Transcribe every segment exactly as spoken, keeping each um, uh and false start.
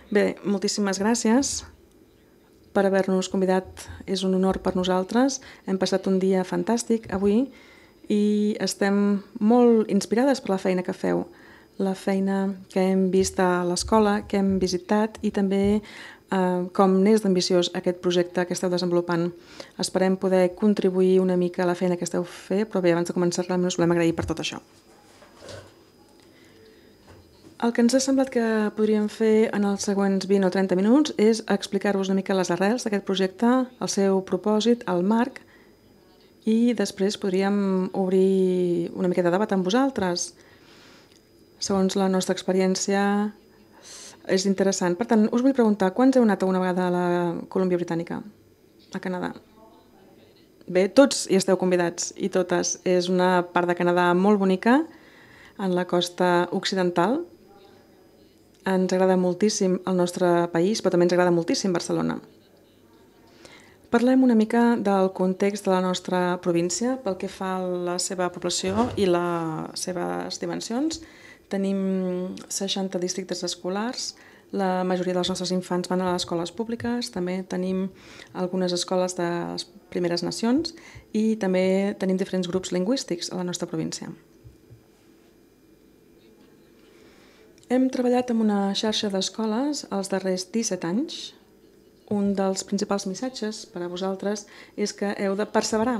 Bé, moltíssimes gràcies per haver-nos convidat. És un honor per nosaltres. Hem passat un dia fantàstic avui i estem molt inspirades per la feina que feu, la feina que hem vist a l'escola, que hem visitat i també eh, com n'és d'ambiciós aquest projecte que esteu desenvolupant. Esperem poder contribuir una mica a la feina que esteu fent, però bé, abans de començar realment us volem agrair per tot això. El que ens ha semblat que podríem fer en els següents vint o trenta minuts és explicar-vos una mica les arrels d'aquest projecte, el seu propòsit, el marc, i després podríem obrir una mica de debat amb vosaltres. Segons la nostra experiència és interessant. Per tant, us vull preguntar, quants heu anat alguna vegada a la Colúmbia Britànica, a Canadà? Bé, tots hi esteu convidats i totes. És una part de Canadà molt bonica, en la costa occidental. Ens agrada moltíssim el nostre país, però també ens agrada moltíssim Barcelona. Parlem una mica del context de la nostra província pel que fa a la seva població i les seves dimensions. Tenim seixanta districtes escolars, la majoria dels nostres infants van a les escoles públiques, també tenim algunes escoles de les Primeres Nacions i també tenim diferents grups lingüístics a la nostra província. Hem treballat amb una xarxa d'escoles els darrers disset anys. Un dels principals missatges per a vosaltres és que heu de perseverar.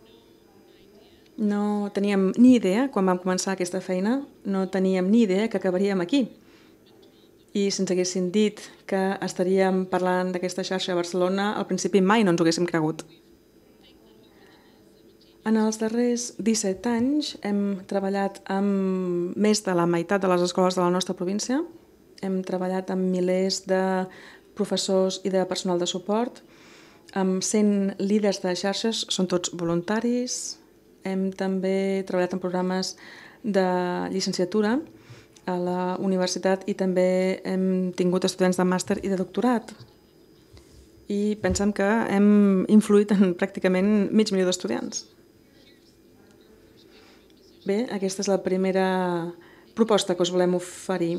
No teníem ni idea, quan vam començar aquesta feina, no teníem ni idea que acabaríem aquí. I si ens haguessin dit que estaríem parlant d'aquesta xarxa a Barcelona, al principi mai no ens ho haguéssim cregut. En els darrers disset anys hem treballat amb més de la meitat de les escoles de la nostra província. Hem treballat amb milers de professors i de personal de suport, amb cent líders de xarxes, són tots voluntaris. Hem també treballat en programes de llicenciatura a la universitat i també hem tingut estudiants de màster i de doctorat. I pensem que hem influït en pràcticament mig milió d'estudiants. Bé, aquesta és la primera proposta que us volem oferir.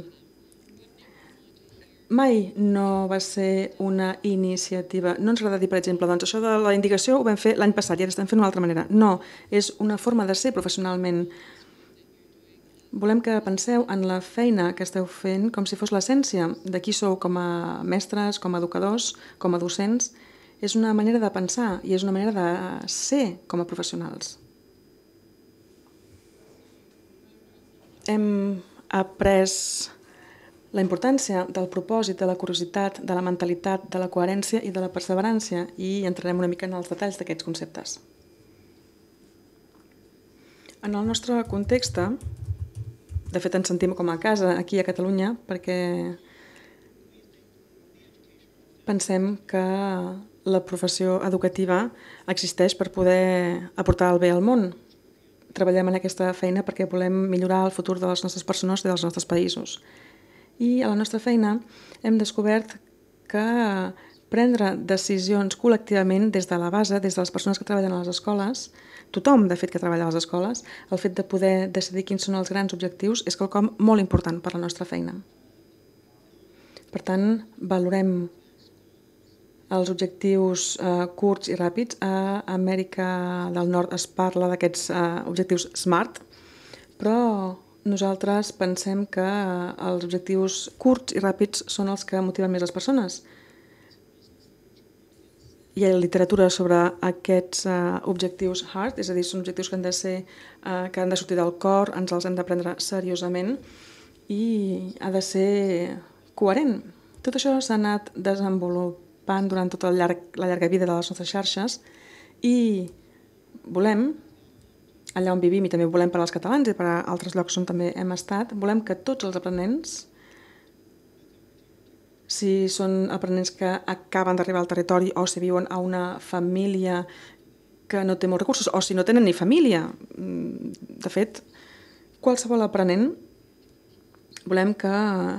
Mai no va ser una iniciativa. No ens agrada dir, per exemple, doncs això de la indicació ho vam fer l'any passat i ara estem fent d'una altra manera. No, és una forma de ser professionalment. Volem que penseu en la feina que esteu fent com si fos l'essència de qui sou com a mestres, com a educadors, com a docents. És una manera de pensar i és una manera de ser com a professionals. Hem après la importància del propòsit, de la curiositat, de la mentalitat, de la coherència i de la perseverança i entrarem una mica en els detalls d'aquests conceptes. En el nostre context, de fet ens sentim com a casa aquí a Catalunya perquè pensem que la professió educativa existeix per poder aportar el bé al món. Treballem en aquesta feina perquè volem millorar el futur de les nostres persones i dels nostres països. I a la nostra feina hem descobert que prendre decisions col·lectivament des de la base, des de les persones que treballen a les escoles, tothom, de fet, que treballa a les escoles, el fet de poder decidir quins són els grans objectius és quelcom molt important per a la nostra feina. Per tant, valorem els objectius eh, curts i ràpids. A Amèrica del Nord es parla d'aquests eh, objectius SMART, però nosaltres pensem que els objectius curts i ràpids són els que motiven més les persones. Hi ha literatura sobre aquests eh, objectius hard, és a dir, són objectius que han de ser, eh, que han de sortir del cor, ens els hem de prendre seriosament i ha de ser coherent. Tot això s'ha anat desenvolupant durant tota la llarga vida de les nostres xarxes i volem, allà on vivim i també volem per als catalans i per a altres llocs on també hem estat, volem que tots els aprenents, si són aprenents que acaben d'arribar al territori o si viuen a una família que no té molts recursos o si no tenen ni família, de fet, qualsevol aprenent volem que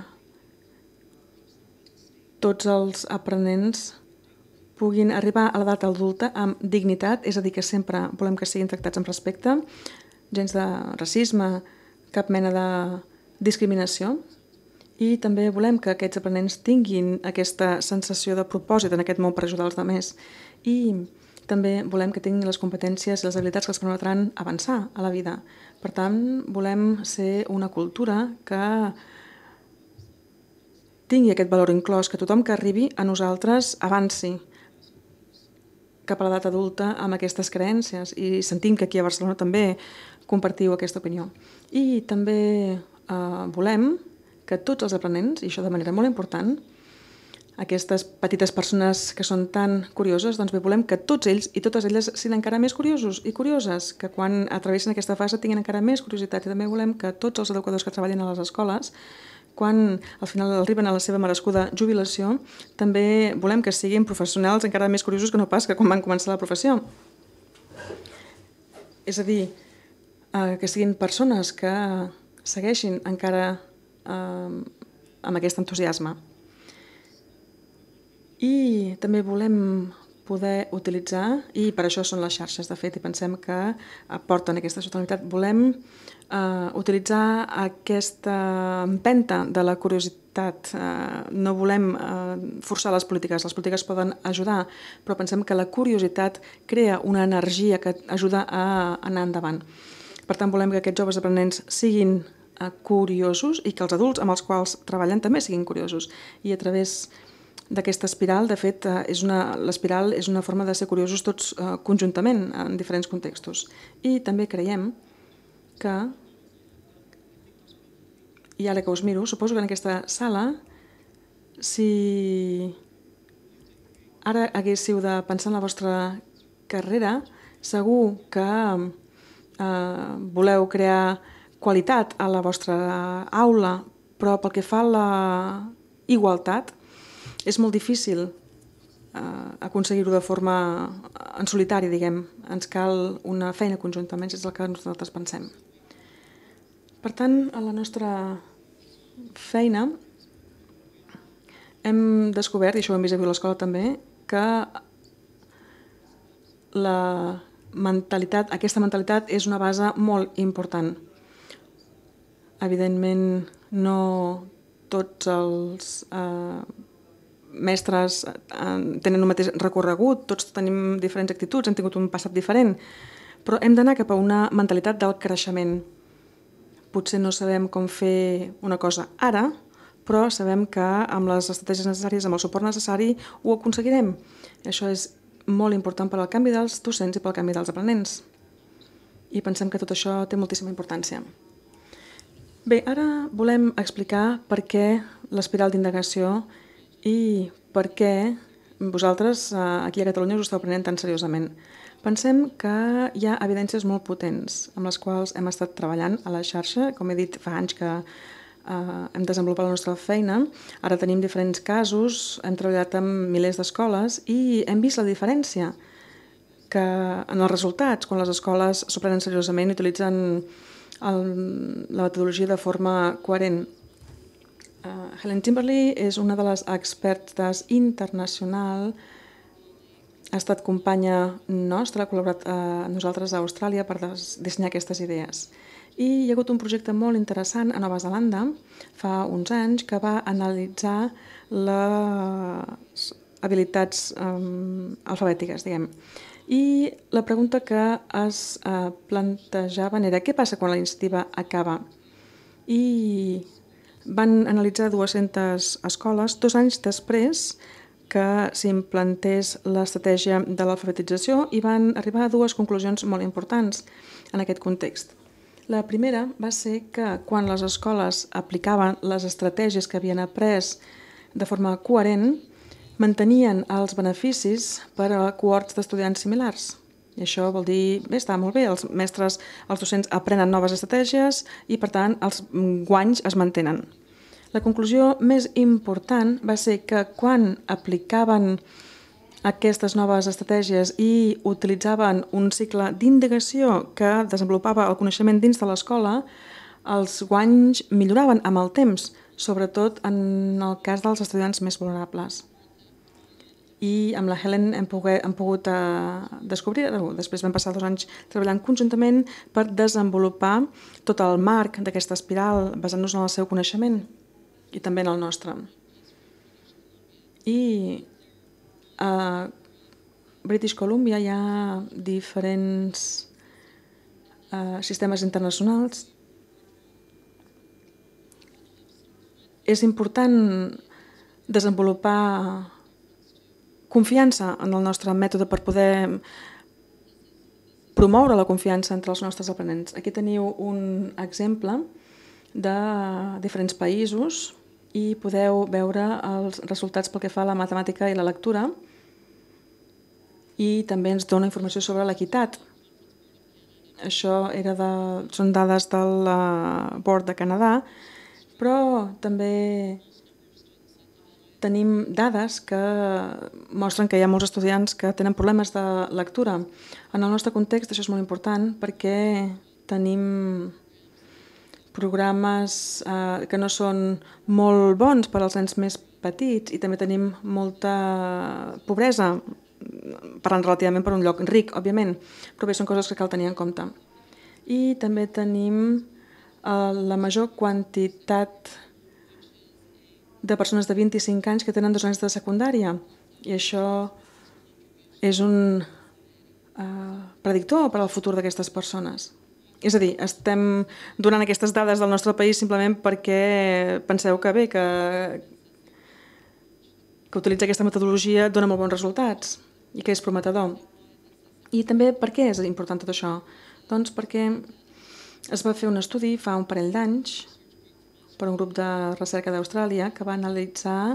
tots els aprenents puguin arribar a l'edat adulta amb dignitat, és a dir, que sempre volem que siguin tractats amb respecte, gens de racisme, cap mena de discriminació I també volem que aquests aprenents tinguin aquesta sensació de propòsit en aquest món per ajudar els altres. I també volem que tinguin les competències i les habilitats que els permetran avançar a la vida. Per tant, volem ser una cultura que tingui aquest valor inclòs, que tothom que arribi a nosaltres avanci cap a l'edat adulta amb aquestes creences, i sentim que aquí a Barcelona també compartiu aquesta opinió. I també eh, volem que tots els aprenents, i això de manera molt important, aquestes petites persones que són tan curioses, doncs bé, volem que tots ells i totes elles siguin encara més curiosos i curioses, que quan atravessen aquesta fase tinguin encara més curiositat. I també volem que tots els educadors que treballen a les escoles, quan al final arriben a la seva merescuda jubilació, també volem que siguin professionals encara més curiosos que no pas que quan van començar la professió. És a dir, eh, que siguin persones que segueixin encara eh, amb aquest entusiasme. I també volem poder utilitzar, i per això són les xarxes, de fet, i pensem que aporten aquesta sostenibilitat, volem eh, utilitzar aquesta empenta de la curiositat. Eh, no volem eh, forçar les polítiques, les polítiques poden ajudar, però pensem que la curiositat crea una energia que ajuda a anar endavant. Per tant, volem que aquests joves aprenents siguin eh, curiosos i que els adults amb els quals treballen també siguin curiosos. I a través d'aquesta espiral, de fet, l'espiral és una forma de ser curiosos tots eh, conjuntament en diferents contextos. I també creiem que, i ara que us miro, suposo que en aquesta sala, si ara haguéssiu de pensar en la vostra carrera, segur que eh, voleu crear qualitat a la vostra aula, però pel que fa a la igualtat, és molt difícil eh, aconseguir-ho de forma en solitari, diguem. Ens cal una feina conjuntament, és el que nosaltres pensem. Per tant, a la nostra feina hem descobert, i això ho hem vist avui a l'escola també, que la mentalitat, aquesta mentalitat és una base molt important. Evidentment, no tots els eh, mestres tenen un mateix recorregut, tots tenim diferents actituds, hem tingut un passat diferent, però hem d'anar cap a una mentalitat del creixement. Potser no sabem com fer una cosa ara, però sabem que amb les estratègies necessàries, amb el suport necessari, ho aconseguirem. Això és molt important per al canvi dels docents i pel canvi dels aprenents. I pensem que tot això té moltíssima importància. Bé, ara volem explicar per què l'espiral d'indagació i per què vosaltres aquí a Catalunya us esteu prenent tan seriosament. Pensem que hi ha evidències molt potents amb les quals hem estat treballant a la xarxa. Com he dit, fa anys que eh, hem desenvolupat la nostra feina. Ara tenim diferents casos, hem treballat amb milers d'escoles i hem vist la diferència que en els resultats, quan les escoles s'ho prenen seriosament i utilitzen el, la metodologia de forma coherent. Uh, Helen Timberly és una de les expertes internacional, ha estat companya nostra, ha col·laborat amb uh, nosaltres a Austràlia per dissenyar aquestes idees. I hi ha hagut un projecte molt interessant a Nova Zelanda fa uns anys que va analitzar les habilitats um, alfabètiques, diguem. I la pregunta que es uh, plantejaven era què passa quan la iniciativa acaba? I van analitzar dues-centes escoles dos anys després que s'implantés l'estratègia de l'alfabetització i van arribar a dues conclusions molt importants en aquest context. La primera va ser que quan les escoles aplicaven les estratègies que havien après de forma coherent, mantenien els beneficis per a cohorts d'estudiants similars. I això vol dir, bé, està molt bé, els mestres, els docents aprenen noves estratègies i, per tant, els guanys es mantenen. La conclusió més important va ser que quan aplicaven aquestes noves estratègies i utilitzaven un cicle d'indagació que desenvolupava el coneixement dins de l'escola, els guanys milloraven amb el temps, sobretot en el cas dels estudiants més vulnerables. I amb la Helen hem pogut, hem pogut uh, descobrir, després vam passar dos anys treballant conjuntament per desenvolupar tot el marc d'aquesta espiral basant-nos en el seu coneixement. i també en el nostre. I a British Columbia hi ha diferents uh, sistemes internacionals. És important desenvolupar confiança en el nostre mètode per poder promoure la confiança entre els nostres aprenents. Aquí teniu un exemple de diferents països i podeu veure els resultats pel que fa a la matemàtica i la lectura, i també ens dona informació sobre l'equitat. Això era de, són dades del Board de Canadà, però també tenim dades que mostren que hi ha molts estudiants que tenen problemes de lectura. En el nostre context això és molt important perquè tenim programes eh, que no són molt bons per als nens més petits i també tenim molta pobresa, parlant relativament per un lloc ric, òbviament, però bé, són coses que cal tenir en compte. I també tenim eh, la major quantitat de persones de vint-i-cinc anys que tenen dos anys de secundària, i això és un eh, predictor per al futur d'aquestes persones. És a dir, estem donant aquestes dades del nostre país simplement perquè penseu que bé, que, que utilitzar aquesta metodologia dona molt bons resultats i que és prometedor. I també per què és important tot això? Doncs perquè es va fer un estudi fa un parell d'anys per un grup de recerca d'Austràlia que va analitzar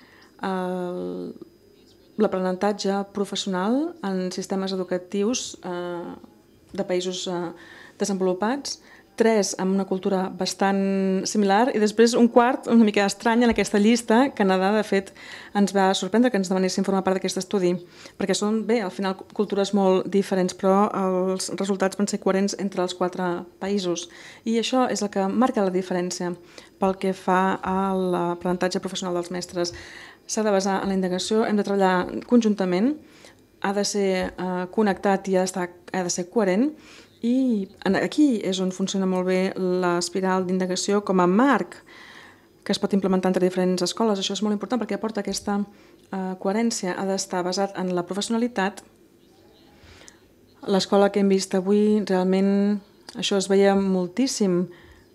l'aprenentatge professional en sistemes educatius eh, de països eh, desenvolupats, tres amb una cultura bastant similar i després un quart una mica estrany en aquesta llista. Canadà, de fet, ens va sorprendre que ens demanessin formar part d'aquest estudi, perquè són, bé, al final cultures molt diferents, però els resultats van ser coherents entre els quatre països. I això és el que marca la diferència pel que fa a l'aprenentatge professional dels mestres. S'ha de basar en la indagació, hem de treballar conjuntament, ha de ser eh, connectat i ha, d'estar, ha de ser coherent. I aquí és on funciona molt bé l'espiral d'indagació com a marc que es pot implementar entre diferents escoles. Això és molt important perquè aporta aquesta eh, coherència. Ha d'estar basat en la professionalitat. L'escola que hem vist avui, realment, això es veia moltíssim.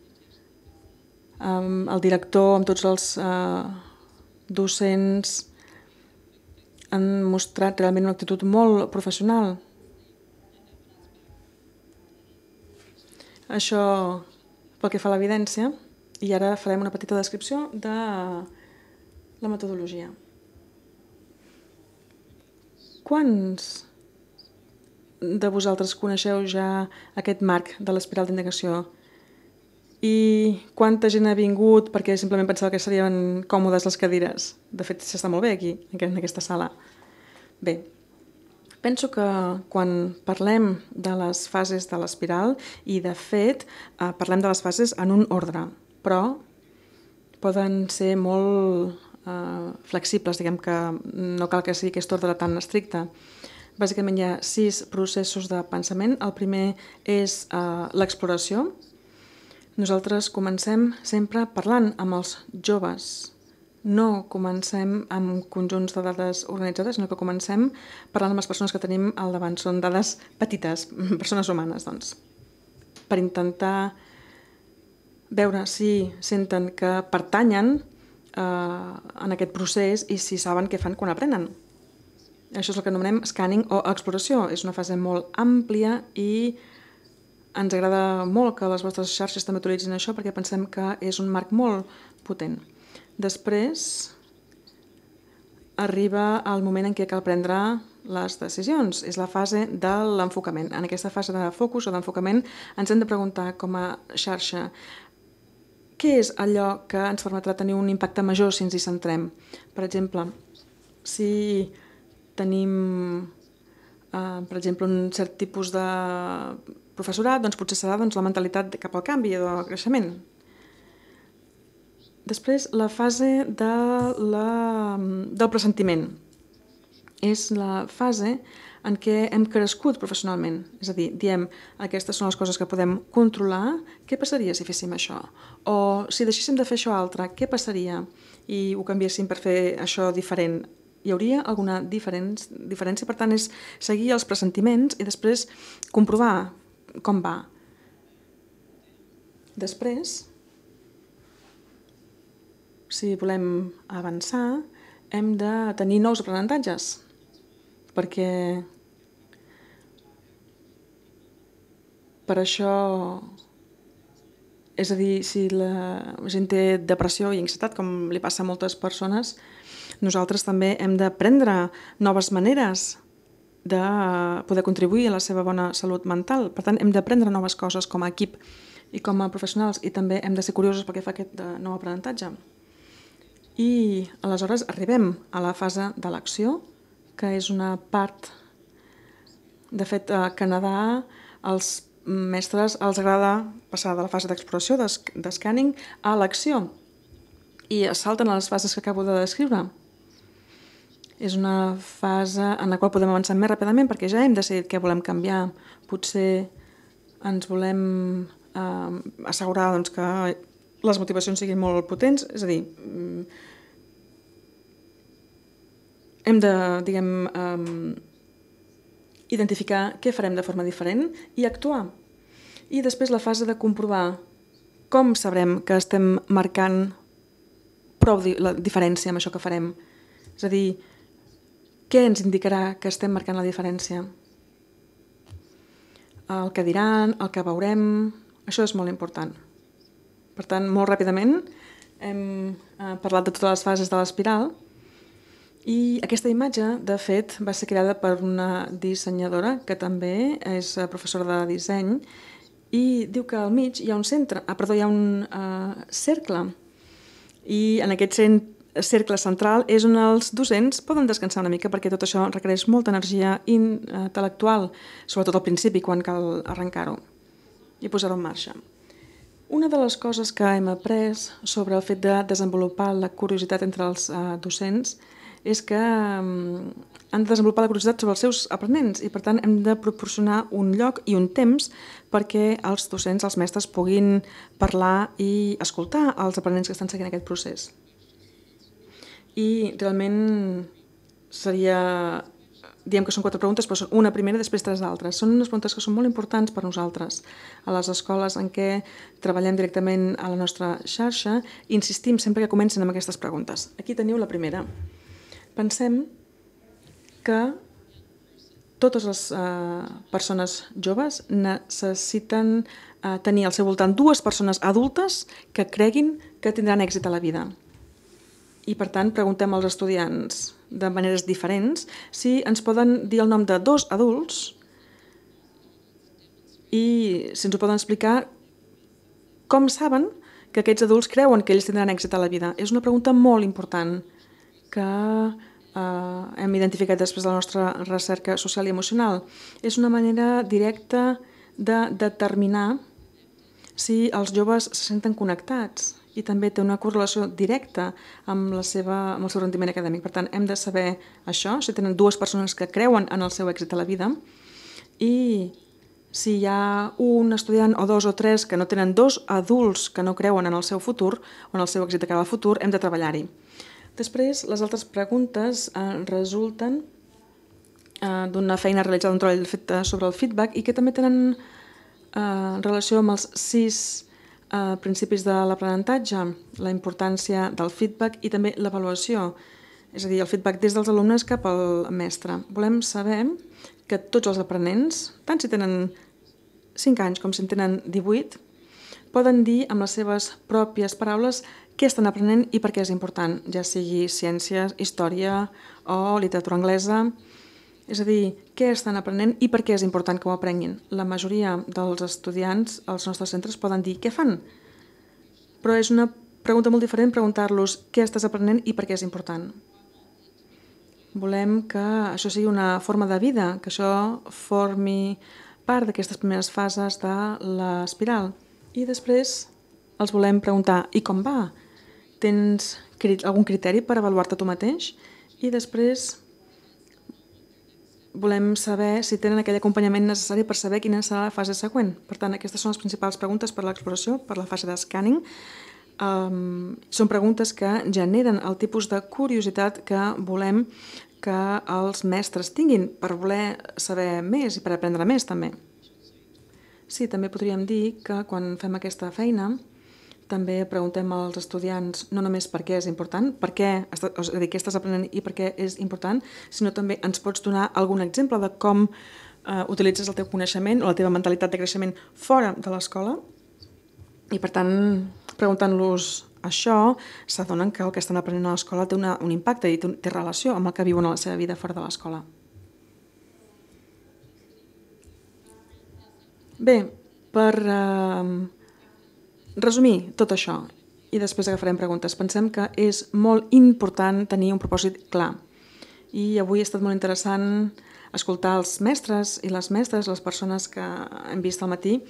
Um, el director amb tots els eh, docents han mostrat realment una actitud molt professional. Això pel que fa a l'evidència, i ara farem una petita descripció de la metodologia. Quants de vosaltres coneixeu ja aquest marc de l'espiral d'indagació? I quanta gent ha vingut perquè simplement pensava que serien còmodes les cadires? De fet, s'està molt bé aquí, en aquesta sala. Bé, penso que quan parlem de les fases de l'espiral, i de fet eh, parlem de les fases en un ordre, però poden ser molt eh, flexibles, diguem que no cal que sigui aquest ordre tan estricte. Bàsicament hi ha sis processos de pensament. El primer és eh, l'exploració. Nosaltres comencem sempre parlant amb els joves. No comencem amb conjunts de dades organitzades, sinó que comencem parlant amb les persones que tenim al davant. Són dades petites, persones humanes, doncs, per intentar veure si senten que pertanyen eh, en aquest procés i si saben què fan quan aprenen. Això és el que anomenem scanning o exploració. És una fase molt àmplia i ens agrada molt que les vostres xarxes també utilitzin això perquè pensem que és un marc molt potent. Després arriba el moment en què cal prendre les decisions. És la fase de l'enfocament. En aquesta fase de focus o d'enfocament ens hem de preguntar com a xarxa què és allò que ens permetrà tenir un impacte major si ens hi centrem. Per exemple, si tenim eh, per exemple, un cert tipus de professorat, doncs potser serà doncs, la mentalitat cap al canvi o del creixement. Després, la fase de la, del pressentiment. És la fase en què hem crescut professionalment. És a dir, diem, aquestes són les coses que podem controlar, què passaria si féssim això? O si deixéssim de fer això altre, què passaria? I ho canviéssim per fer això diferent. Hi hauria alguna diferència? Per tant, és seguir els pressentiments i després comprovar com va. Després, si volem avançar, hem de tenir nous aprenentatges, perquè per això, és a dir, si la gent té depressió i ansietat, com li passa a moltes persones, nosaltres també hem de prendre noves maneres de poder contribuir a la seva bona salut mental. Per tant, hem d'aprendre noves coses com a equip i com a professionals i també hem de ser curiosos pel que fa a aquest nou aprenentatge. I aleshores arribem a la fase de l'acció, que és una part... De fet, a Canadà els mestres els agrada passar de la fase d'exploració, d'escàning, a l'acció i es salten a les fases que acabo de descriure. És una fase en la qual podem avançar més ràpidament perquè ja hem decidit què volem canviar. Potser ens volem eh, assegurar doncs, que les motivacions siguin molt potents, és a dir, hem de, diguem, eh, identificar què farem de forma diferent i actuar. I després la fase de comprovar com sabrem que estem marcant prou la diferència amb això que farem. És a dir, què ens indicarà que estem marcant la diferència? El que diran, el que veurem, això és molt important. Per tant, molt ràpidament hem parlat de totes les fases de l'espiral i aquesta imatge, de fet, va ser creada per una dissenyadora que també és professora de disseny i diu que al mig hi ha un centre, ah, perdó, hi ha un uh, cercle i en aquest cercle central és on els docents poden descansar una mica perquè tot això requereix molta energia intel·lectual, sobretot al principi quan cal arrencar-ho i posar-ho en marxa. Una de les coses que hem après sobre el fet de desenvolupar la curiositat entre els uh, docents és que um, han de desenvolupar la curiositat sobre els seus aprenents i per tant hem de proporcionar un lloc i un temps perquè els docents, els mestres, puguin parlar i escoltar els aprenents que estan seguint aquest procés. I realment seria... Diem que són quatre preguntes, però són una primera i després tres altres. Són unes preguntes que són molt importants per nosaltres. A les escoles en què treballem directament a la nostra xarxa, insistim sempre que comencen amb aquestes preguntes. Aquí teniu la primera. Pensem que totes les eh, persones joves necessiten eh, tenir al seu voltant dues persones adultes que creguin que tindran èxit a la vida. I, per tant, preguntem als estudiants de maneres diferents si ens poden dir el nom de dos adults i si ens ho poden explicar com saben que aquests adults creuen que ells tindran èxit a la vida. És una pregunta molt important que eh, hem identificat després de la nostra recerca social i emocional. És una manera directa de determinar si els joves se senten connectats i també té una correlació directa amb, la seva, amb el seu rendiment acadèmic. Per tant, hem de saber això, si tenen dues persones que creuen en el seu èxit a la vida i si hi ha un estudiant o dos o tres que no tenen dos adults que no creuen en el seu futur o en el seu èxit de cara al futur, hem de treballar-hi. Després, les altres preguntes eh, resulten eh, d'una feina realitzada, un treball fet sobre el feedback i que també tenen eh, relació amb els sis a principis de l'aprenentatge, la importància del feedback i també l'avaluació, és a dir, el feedback des dels alumnes cap al mestre. Volem saber que tots els aprenents, tant si tenen cinc anys com si en tenen divuit, poden dir amb les seves pròpies paraules què estan aprenent i per què és important, ja sigui ciències, història o literatura anglesa. És a dir, què estan aprenent i per què és important que ho aprenguin. La majoria dels estudiants als nostres centres poden dir què fan, però és una pregunta molt diferent preguntar-los què estàs aprenent i per què és important. Volem que això sigui una forma de vida, que això formi part d'aquestes primeres fases de l'espiral. I després els volem preguntar i com va? Tens algun criteri per avaluar-te tu mateix? I després volem saber si tenen aquell acompanyament necessari per saber quina serà la fase següent. Per tant, aquestes són les principals preguntes per a l'exploració, per la fase d'escàning. Um, són preguntes que generen el tipus de curiositat que volem que els mestres tinguin per voler saber més i per aprendre més també. Sí, també podríem dir que quan fem aquesta feina també preguntem als estudiants no només per què és important, per què, és a dir, què estàs aprenent i per què és important, sinó també ens pots donar algun exemple de com eh, utilitzes el teu coneixement o la teva mentalitat de creixement fora de l'escola. I per tant, preguntant-los això, s'adonen que el que estan aprenent a l'escola té una, un impacte i té, té relació amb el que viuen a la seva vida fora de l'escola. Bé, per eh, resumir tot això i després agafarem preguntes. Pensem que és molt important tenir un propòsit clar. I avui ha estat molt interessant escoltar els mestres i les mestres, les persones que hem vist al matí,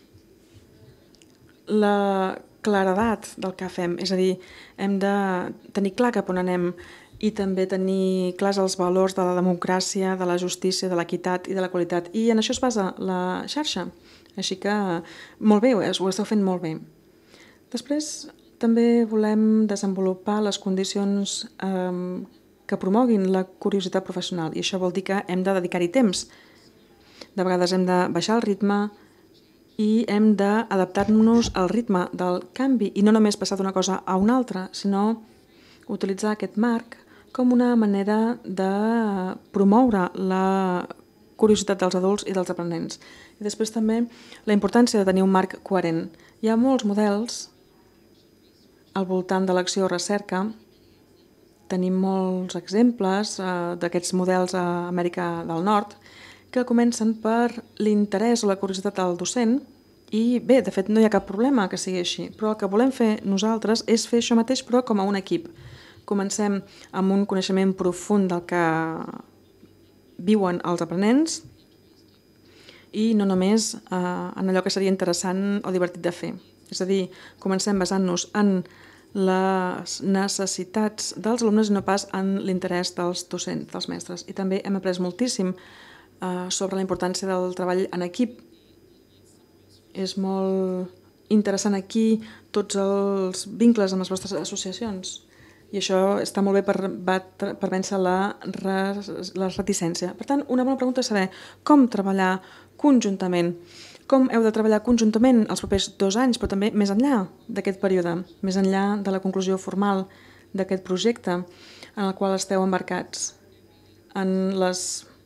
la claredat del que fem. És a dir, hem de tenir clar cap on anem i també tenir clars els valors de la democràcia, de la justícia, de l'equitat i de la qualitat. I en això es basa la xarxa. Així que molt bé, ho esteu fent molt bé. Després també volem desenvolupar les condicions eh, que promoguin la curiositat professional i això vol dir que hem de dedicar-hi temps. De vegades hem de baixar el ritme i hem d'adaptar-nos al ritme del canvi i no només passar d'una cosa a una altra, sinó utilitzar aquest marc com una manera de promoure la curiositat dels adults i dels aprenents. I després també la importància de tenir un marc coherent. Hi ha molts models al voltant de l'acció o recerca. Tenim molts exemples eh, d'aquests models a Amèrica del Nord que comencen per l'interès o la curiositat del docent i bé, de fet no hi ha cap problema que sigui així, però el que volem fer nosaltres és fer això mateix però com a un equip. Comencem amb un coneixement profund del que viuen els aprenents i no només eh, en allò que seria interessant o divertit de fer. És a dir, comencem basant-nos en les necessitats dels alumnes i no pas en l'interès dels docents, dels mestres. I també hem après moltíssim eh, sobre la importància del treball en equip. És molt interessant aquí tots els vincles amb les vostres associacions i això està molt bé per, per vèncer la, la reticència. Per tant, una bona pregunta és saber com treballar conjuntament. Com heu de treballar conjuntament els propers dos anys, però també més enllà d'aquest període, més enllà de la conclusió formal d'aquest projecte en el qual esteu embarcats en les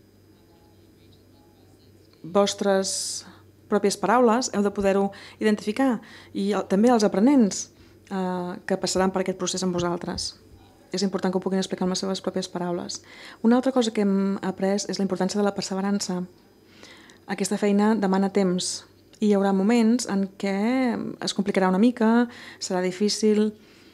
vostres pròpies paraules, heu de poder-ho identificar i també els aprenents eh, que passaran per aquest procés amb vosaltres. És important que ho puguin explicar amb les seves pròpies paraules. Una altra cosa que hem après és la importància de la perseverança. Aquesta feina demana temps i hi haurà moments en què es complicarà una mica, serà difícil,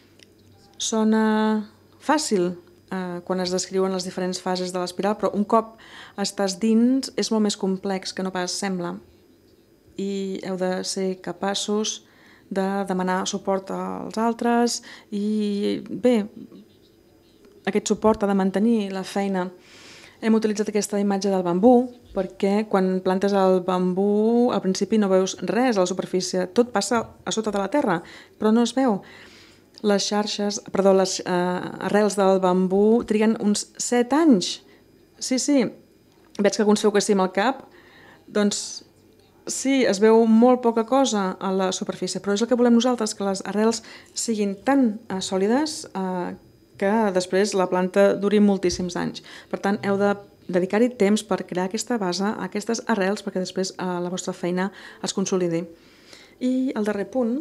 sona fàcil eh, quan es descriuen les diferents fases de l'espiral, però un cop estàs dins és molt més complex que no pas sembla i heu de ser capaços de demanar suport als altres i bé, aquest suport ha de mantenir la feina. Hem utilitzat aquesta imatge del bambú perquè quan plantes el bambú al principi no veus res a la superfície, tot passa a sota de la terra, però no es veu. Les xarxes, perdó, les eh, arrels del bambú triguen uns set anys. Sí, sí, veig que alguns feu que sí amb el cap, doncs sí, es veu molt poca cosa a la superfície, però és el que volem nosaltres, que les arrels siguin tan eh, sòlides eh, que després la planta duri moltíssims anys. Per tant, heu de dedicar-hi temps per crear aquesta base, aquestes arrels, perquè després eh, la vostra feina es consolidi. I el darrer punt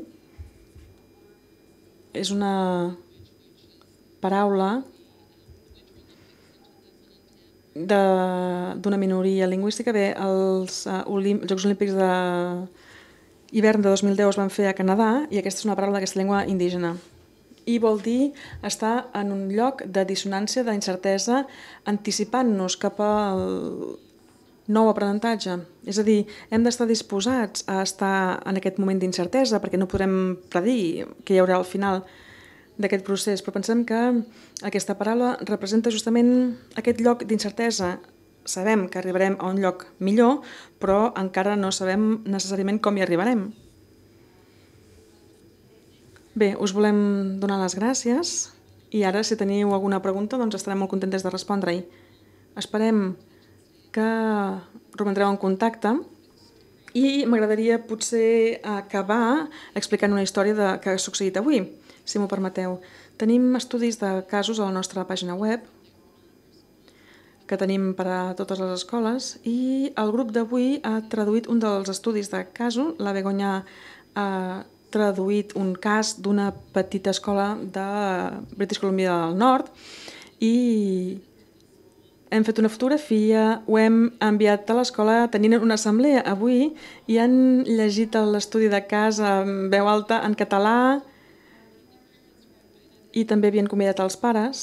és una paraula d'una minoria lingüística. Bé, els uh, Olim Jocs Olímpics d'hivern de dos mil deu es van fer a Canadà i aquesta és una paraula d'aquesta llengua indígena. I vol dir estar en un lloc de dissonància, d'incertesa, anticipant-nos cap al nou aprenentatge. És a dir, hem d'estar disposats a estar en aquest moment d'incertesa perquè no podrem predir què hi haurà al final d'aquest procés, però pensem que aquesta paraula representa justament aquest lloc d'incertesa sabem que arribarem a un lloc millor, però encara no sabem necessàriament com hi arribarem. Bé, us volem donar les gràcies i ara, si teniu alguna pregunta, doncs estarem molt contentes de respondre-hi. Esperem que romandreu en contacte i m'agradaria potser acabar explicant una història de, que ha succeït avui, si m'ho permeteu. Tenim estudis de casos a la nostra pàgina web que tenim per a totes les escoles i el grup d'avui ha traduït un dels estudis de casos. La Begoña ha traduït un cas d'una petita escola de British Columbia del Nord i hem fet una fotografia, ho hem enviat a l'escola, tenint una assemblea avui i han llegit l'estudi de cas en veu alta en català i també havien convidat els pares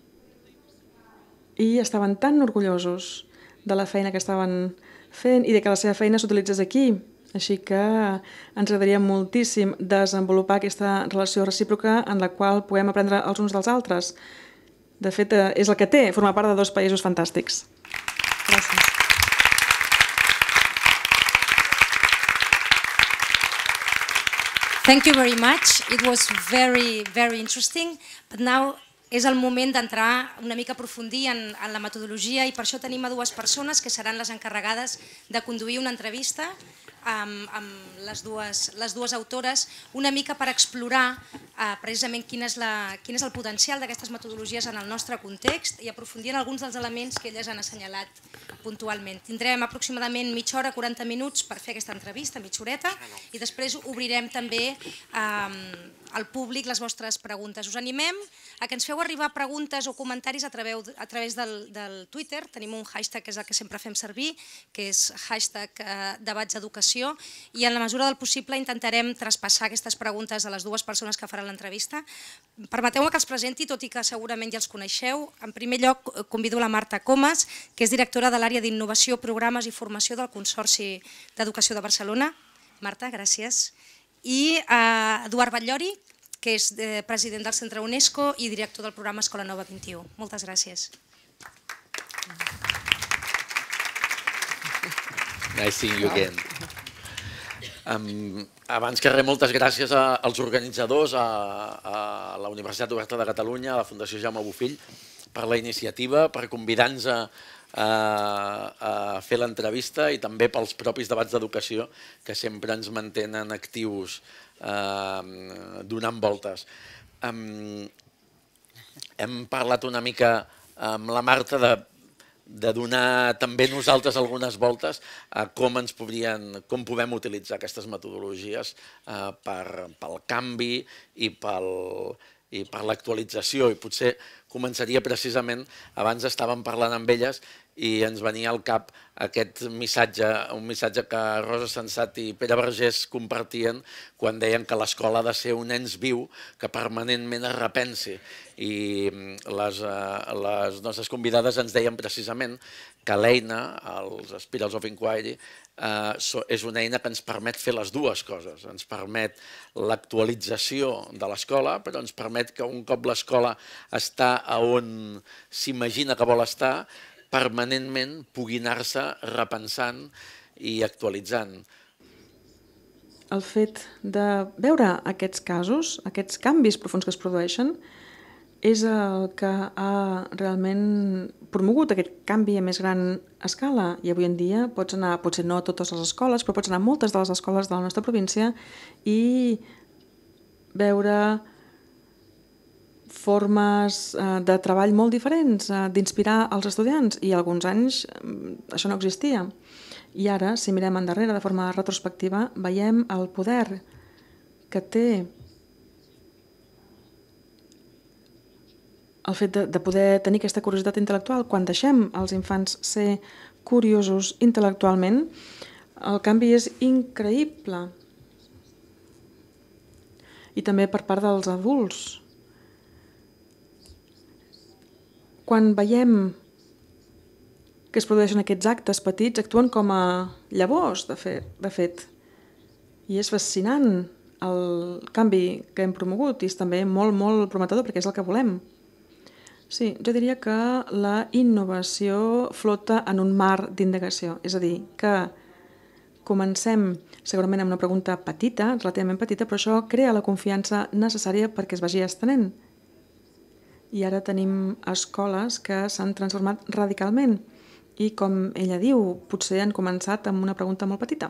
i estaven tan orgullosos de la feina que estaven fent i de que la seva feina s'utilitzés aquí. Així que ens agradaria moltíssim desenvolupar aquesta relació recíproca en la qual puguem aprendre els uns dels altres. De fet, és el que té formar part de dos països fantàstics. Gràcies. Thank you very much. It was very, very interesting. But now és el moment d'entrar una mica a aprofundir en, en la metodologia i per això tenim a dues persones que seran les encarregades de conduir una entrevista amb, amb les, dues, les dues autores, una mica per explorar eh, precisament quin és, la, quin és el potencial d'aquestes metodologies en el nostre context i aprofundir en alguns dels elements que elles han assenyalat puntualment. Tindrem aproximadament mitja hora, quaranta minuts per fer aquesta entrevista, mitja horeta, i després obrirem també eh, al públic les vostres preguntes. Us animem a que ens feu arribar preguntes o comentaris a través, a través del, del Twitter. Tenim un hashtag que és el que sempre fem servir, que és hashtag eh, debats d'educació, i en la mesura del possible intentarem traspassar aquestes preguntes a les dues persones que faran l'entrevista. Permeteu-me que els presenti, tot i que segurament ja els coneixeu. En primer lloc, convido la Marta Comas, que és directora de l'àrea d'innovació, programes i formació del Consorci d'Educació de Barcelona. Marta, gràcies. I eh, Eduard Batllori, que és eh, president del Centre UNESCO i director del programa Escola Nova vint-i-u. Moltes gràcies. Nice seeing you again. Um, abans que res, moltes gràcies a, als organitzadors, a, a la Universitat Oberta de Catalunya, a la Fundació Jaume Bofill, per la iniciativa, per convidar-nos a, a, a fer l'entrevista i també pels propis debats d'educació que sempre ens mantenen actius eh, donant voltes. Um, hem parlat una mica amb la Marta de de donar també nosaltres algunes voltes a com ens podrien, com podem utilitzar aquestes metodologies eh, per, pel canvi i, pel, i per l'actualització. I potser començaria precisament, abans estàvem parlant amb elles i ens venia al cap aquest missatge, un missatge que Rosa Sensat i Pere Vergés compartien quan deien que l'escola ha de ser un ens viu que permanentment es repensi. I les, les nostres convidades ens deien precisament que l'eina, els Spirals of Inquiry, eh, és una eina que ens permet fer les dues coses. Ens permet l'actualització de l'escola, però ens permet que un cop l'escola està on s'imagina que vol estar, permanentment pugui anar-se repensant i actualitzant. El fet de veure aquests casos, aquests canvis profuns que es produeixen, és el que ha realment promogut aquest canvi a més gran escala. I avui en dia pots anar, potser no a totes les escoles, però pots anar a moltes de les escoles de la nostra província i veure formes de treball molt diferents, d'inspirar els estudiants, i alguns anys això no existia. I ara, si mirem endarrere de forma retrospectiva, veiem el poder que té el fet de, de poder tenir aquesta curiositat intel·lectual. Quan deixem els infants ser curiosos intel·lectualment, el canvi és increïble. I també per part dels adults. Quan veiem que es produeixen aquests actes petits, actuen com a llavors, de fet. De fet. I és fascinant el canvi que hem promogut i és també molt, molt prometedor perquè és el que volem. Sí, jo diria que la innovació flota en un mar d'indagació. És a dir, que comencem segurament amb una pregunta petita, relativament petita, però això crea la confiança necessària perquè es vagi estenent. I ara tenim escoles que s'han transformat radicalment i, com ella diu, potser han començat amb una pregunta molt petita.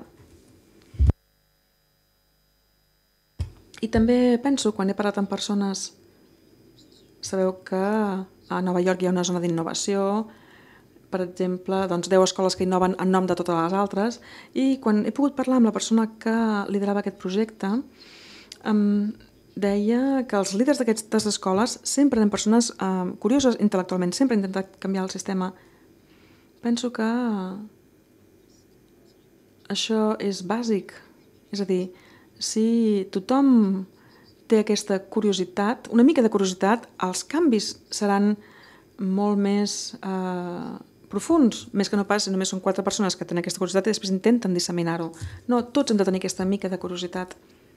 I també penso, quan he parlat amb persones, sabeu que a Nova York hi ha una zona d'innovació, per exemple, doncs deu escoles que innoven en nom de totes les altres, i quan he pogut parlar amb la persona que liderava aquest projecte, em deia que els líders d'aquestes escoles sempre eren persones eh, curioses intel·lectualment, sempre han intentat canviar el sistema. Penso que això és bàsic, és a dir, si tothom té aquesta curiositat, una mica de curiositat, els canvis seran molt més eh, profuns, més que no pas si només són quatre persones que tenen aquesta curiositat i després intenten disseminar-ho. No, tots hem de tenir aquesta mica de curiositat.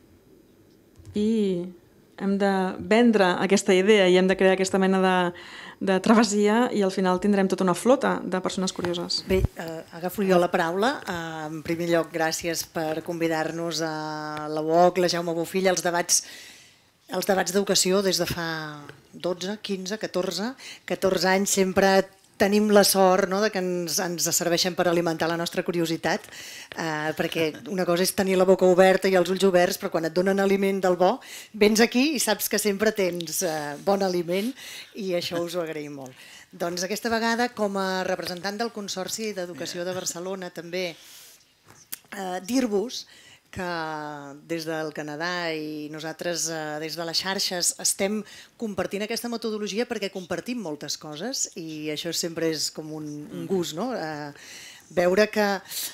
I hem de vendre aquesta idea i hem de crear aquesta mena de, de travessia i al final tindrem tota una flota de persones curioses. Bé, eh, agafo jo la paraula. Eh, en primer lloc, gràcies per convidar-nos a la U O C, la Jaume Bofill, als debats els debats d'educació des de fa dotze, quinze, catorze, catorze anys. Sempre tenim la sort, no?, de que ens, ens serveixen per alimentar la nostra curiositat, eh, perquè una cosa és tenir la boca oberta i els ulls oberts, però quan et donen aliment del bo, vens aquí i saps que sempre tens eh, bon aliment i això us ho agraïm molt. Doncs aquesta vegada, com a representant del Consorci d'Educació de Barcelona, també eh, dir-vos que des del Canadà i nosaltres eh, des de les xarxes estem compartint aquesta metodologia perquè compartim moltes coses i això sempre és com un, un gust, no? Eh, veure que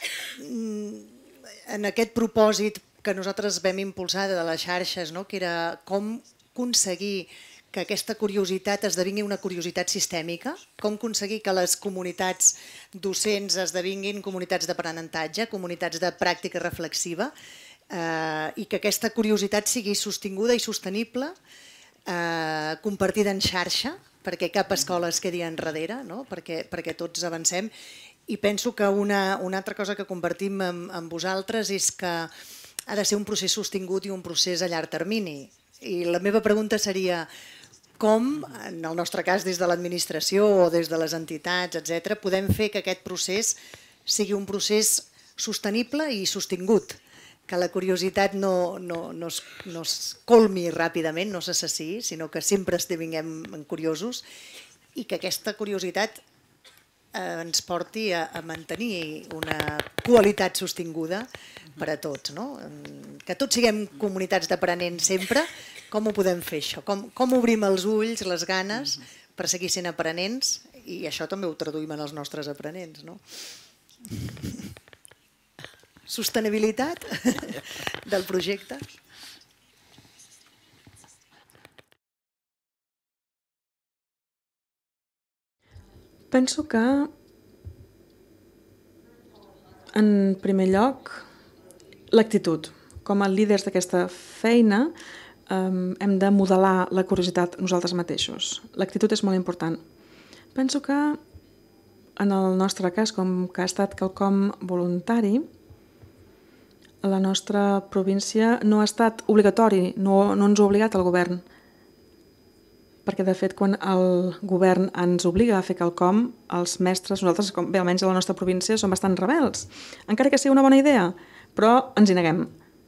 en aquest propòsit que nosaltres vam impulsar de les xarxes, no?, que era com aconseguir que aquesta curiositat esdevingui una curiositat sistèmica, com aconseguir que les comunitats docents esdevinguin comunitats d'aprenentatge, comunitats de pràctica reflexiva, eh, i que aquesta curiositat sigui sostinguda i sostenible, eh, compartida en xarxa, perquè cap escola es quedi enrere, no?, perquè, perquè tots avancem. I penso que una, una altra cosa que compartim amb, amb vosaltres és que ha de ser un procés sostingut i un procés a llarg termini. I la meva pregunta seria: com, en el nostre cas des de l'administració o des de les entitats, etcètera, podem fer que aquest procés sigui un procés sostenible i sostingut, que la curiositat no, no, no, es, no es colmi ràpidament, no s'assassiï, sinó que sempre esdevinguem curiosos i que aquesta curiositat eh, ens porti a, a mantenir una qualitat sostinguda per a tots, no? Que tots siguem comunitats d'aprenents sempre. Com ho podem fer, això? Com, com obrim els ulls, les ganes, per seguir sent aprenents? I això també ho traduïm en els nostres aprenents, no? Sostenibilitat del projecte. Penso que, en primer lloc, l'actitud. Com a líders d'aquesta feina, hem de modelar la curiositat nosaltres mateixos. L'actitud és molt important. Penso que en el nostre cas, com que ha estat quelcom voluntari, la nostra província no ha estat obligatori, no, no ens ha obligat el govern. Perquè, de fet, quan el govern ens obliga a fer quelcom, els mestres, nosaltres, com, bé, almenys a la nostra província, som bastant rebels. Encara que sigui una bona idea, però ens hi neguem.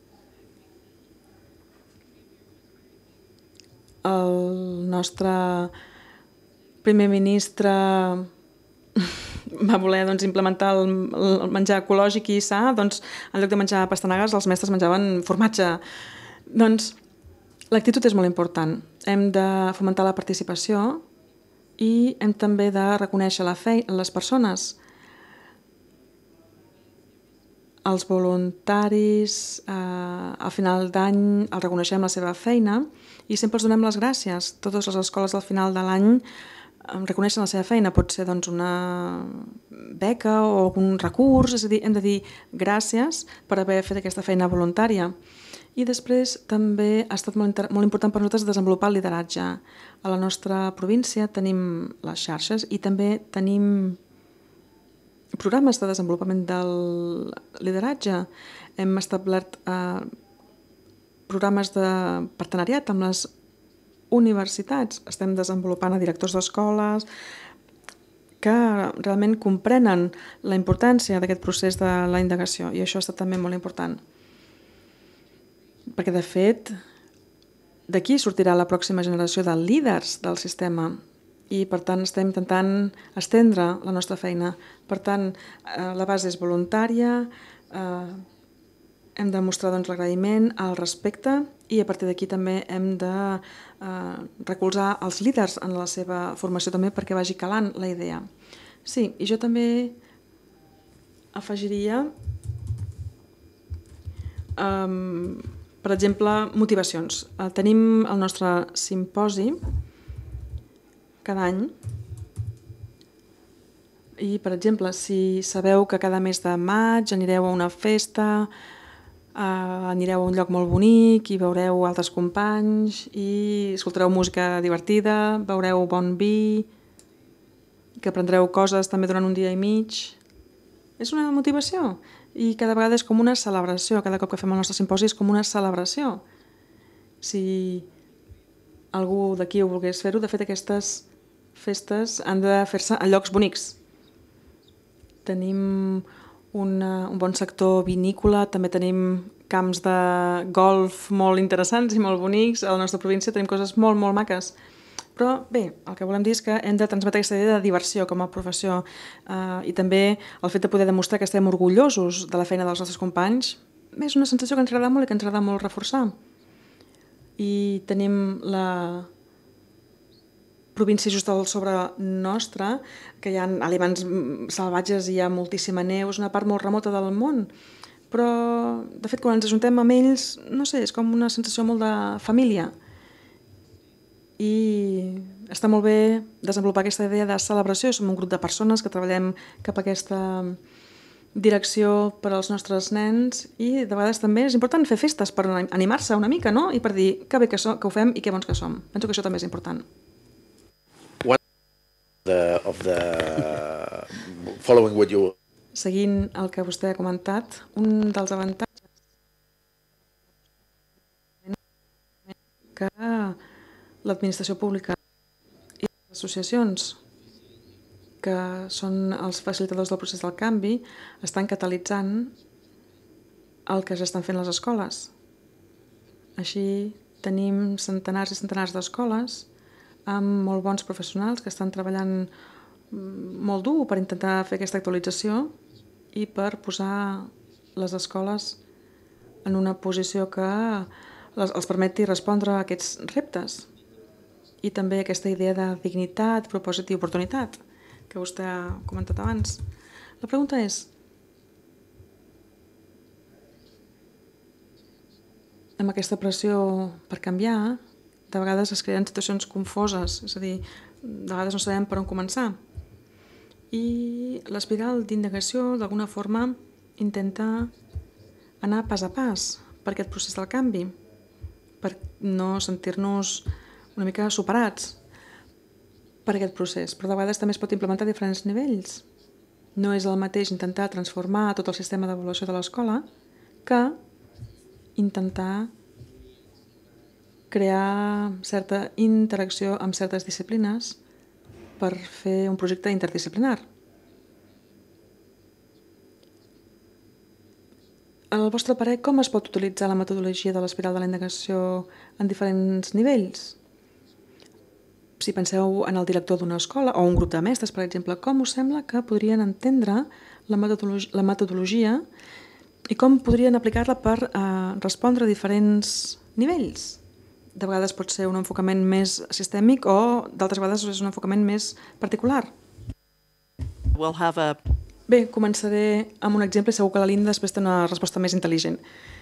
El nostre primer ministre va voler doncs, implementar el, el menjar ecològic i sa, doncs, en lloc de menjar pastanagues, els mestres menjaven formatge. Doncs l'actitud és molt important. Hem de fomentar la participació i hem també de reconèixer la feina, les persones. Els voluntaris, eh, al final d'any els reconeixem la seva feina i sempre els donem les gràcies. Totes les escoles al final de l'any reconeixen la seva feina, pot ser doncs, una beca o algun recurs, és a dir, hem de dir gràcies per haver fet aquesta feina voluntària. I després també ha estat molt, molt important per nosaltres desenvolupar el lideratge. A la nostra província tenim les xarxes i també tenim programes de desenvolupament del lideratge. Hem establert eh, programes de partenariat amb les universitats. Estem desenvolupant a directors d'escoles que realment comprenen la importància d'aquest procés de la indagació i això ha estat també molt important. Perquè, de fet, d'aquí sortirà la pròxima generació de líders del sistema i, per tant, estem intentant estendre la nostra feina. Per tant, eh, la base és voluntària, eh, hem de mostrar doncs, l'agraïment, el respecte i a partir d'aquí també hem de eh, recolzar els líders en la seva formació també perquè vagi calant la idea. Sí, i jo també afegiria, eh, per exemple, motivacions. Eh, tenim el nostre simposi cada any i, per exemple, si sabeu que cada mes de maig anireu a una festa, Uh, anireu a un lloc molt bonic i veureu altres companys i escoltareu música divertida, beureu bon vi, que aprendreu coses també durant un dia i mig. És una motivació i cada vegada és com una celebració. Cada cop que fem el nostre simposi és com una celebració. Si algú d'aquí ho volgués fer-ho, de fet aquestes festes han de fer-se a llocs bonics. Tenim Una, un bon sector vinícola, també tenim camps de golf molt interessants i molt bonics. A la nostra província tenim coses molt, molt maques. Però bé, el que volem dir és que hem de transmetre aquesta idea de diversió com a professió eh, i també el fet de poder demostrar que estem orgullosos de la feina dels nostres companys és una sensació que ens agrada molt i que ens agrada molt reforçar. I tenim la província just al sobre nostra, que hi ha aliments salvatges i hi ha moltíssima neu, és una part molt remota del món, però de fet quan ens ajuntem amb ells, no sé, és com una sensació molt de família i està molt bé desenvolupar aquesta idea de celebració. Som un grup de persones que treballem cap a aquesta direcció per als nostres nens i de vegades també és important fer festes per animar-se una mica, no? I per dir que bé que, so, que ho fem i que bons que som. Penso que això també és important. The, of the following what you... Seguint el que vostè ha comentat, un dels avantatges que l'administració pública i les associacions, que són els facilitadors del procés del canvi, estan catalitzant el que s'estan fent les escoles. Així tenim centenars i centenars d'escoles amb molt bons professionals que estan treballant molt dur per intentar fer aquesta actualització i per posar les escoles en una posició que els permeti respondre a aquests reptes i també aquesta idea de dignitat, propòsit i oportunitat que vostè ha comentat abans. La pregunta és, amb aquesta pressió per canviar, de vegades es creen situacions confoses, és a dir, de vegades no sabem per on començar. I l'espiral d'indagació, d'alguna forma, intenta anar pas a pas per aquest procés del canvi, per no sentir-nos una mica superats per aquest procés, però de vegades també es pot implementar a diferents nivells. No és el mateix intentar transformar tot el sistema d'avaluació de l'escola que intentar crear certa interacció amb certes disciplines per fer un projecte interdisciplinar. Al vostre parer, com es pot utilitzar la metodologia de l'espiral de la indagació en diferents nivells? Si penseu en el director d'una escola o un grup de mestres, per exemple, com us sembla que podrien entendre la metodologia, la metodologia i com podrien aplicar-la per eh, respondre a diferents nivells? De vegades pot ser un enfocament més sistèmic o d'altres vegades és un enfocament més particular. We'll have a... Bé, començaré amb un exemple i segur que la Linda després té una resposta més intel·ligent.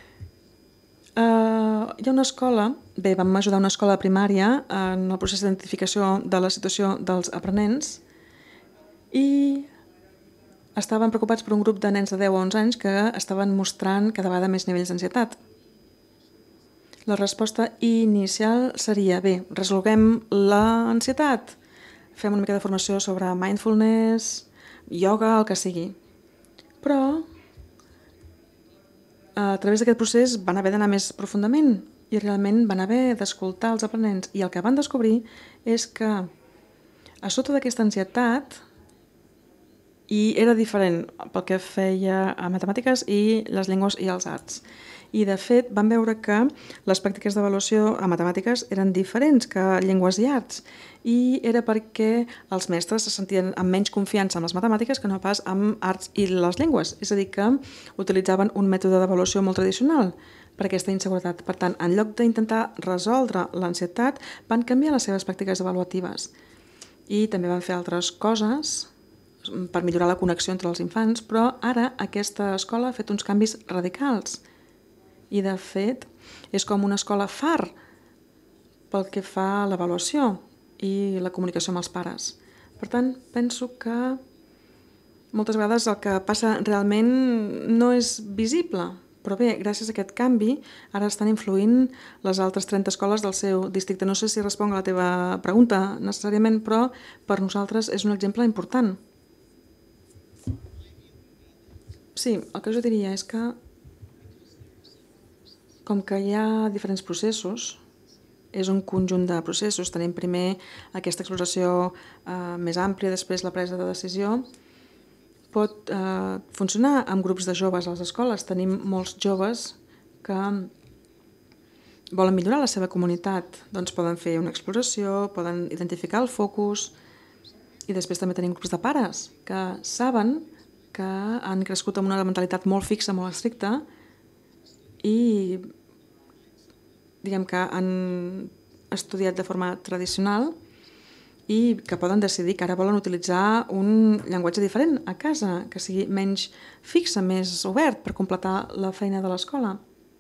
Uh, hi ha una escola, bé, vam ajudar una escola primària en el procés d'identificació de la situació dels aprenents i estaven preocupats per un grup de nens de deu a onze anys que estaven mostrant cada vegada més nivells d'ansietat. La resposta inicial seria, bé, resolguem l'ansietat, fem una mica de formació sobre mindfulness, ioga, el que sigui. Però a través d'aquest procés van haver d'anar més profundament i realment van haver d'escoltar els aprenents i el que van descobrir és que a sota d'aquesta ansietat, i era diferent pel que feia a matemàtiques i les llengües i els arts. I, de fet, van veure que les pràctiques d'avaluació a matemàtiques eren diferents que llengües i arts. I era perquè els mestres se sentien amb menys confiança en les matemàtiques que no pas amb arts i les llengües. És a dir, que utilitzaven un mètode d'avaluació molt tradicional per aquesta inseguretat. Per tant, en lloc d'intentar resoldre l'ansietat, van canviar les seves pràctiques avaluatives. I també van fer altres coses per millorar la connexió entre els infants, però ara aquesta escola ha fet uns canvis radicals. I, de fet, és com una escola far pel que fa a l'avaluació i la comunicació amb els pares. Per tant, penso que moltes vegades el que passa realment no és visible, però bé, gràcies a aquest canvi, ara estan influint les altres trenta escoles del seu districte. No sé si responc a la teva pregunta necessàriament, però per nosaltres és un exemple important. Sí, el que jo diria és que com que hi ha diferents processos, és un conjunt de processos. Tenim primer aquesta exploració eh, més àmplia, després la presa de decisió. Pot eh, funcionar amb grups de joves a les escoles. Tenim molts joves que volen millorar la seva comunitat. Doncs poden fer una exploració, poden identificar el focus i després també tenim grups de pares que saben que han crescut amb una mentalitat molt fixa, molt estricta i diguem que han estudiat de forma tradicional i que poden decidir que ara volen utilitzar un llenguatge diferent a casa, que sigui menys fixe, més obert per completar la feina de l'escola.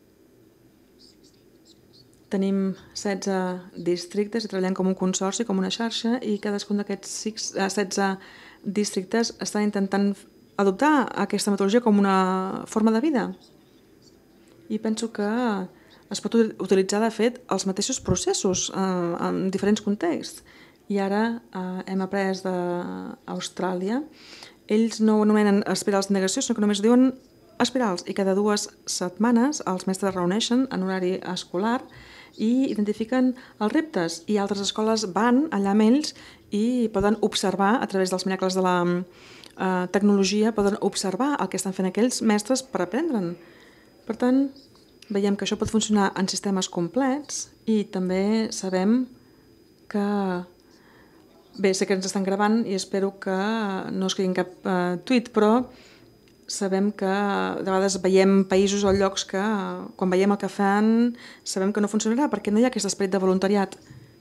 Tenim setze districtes i treballem com un consorci, com una xarxa, i cadascun d'aquests setze districtes estan intentant adoptar aquesta metodologia com una forma de vida. I penso que es pot utilitzar, de fet, els mateixos processos eh, en diferents contexts. I ara eh, hem après d'Austràlia. Ells no ho anomenen espirals de negació, sinó que només diuen espirals. I cada dues setmanes els mestres reuneixen en horari escolar i identifiquen els reptes. I altres escoles van allà amb ells i poden observar, a través dels miracles de la eh, tecnologia, poden observar el que estan fent aquells mestres per aprendre'n. Per tant, veiem que això pot funcionar en sistemes complets i també sabem que... Bé, sé que ens estan gravant i espero que no es quedin cap eh, tuit, però sabem que de vegades veiem països o llocs que quan veiem el que fan sabem que no funcionarà perquè no hi ha aquest esperit de voluntariat.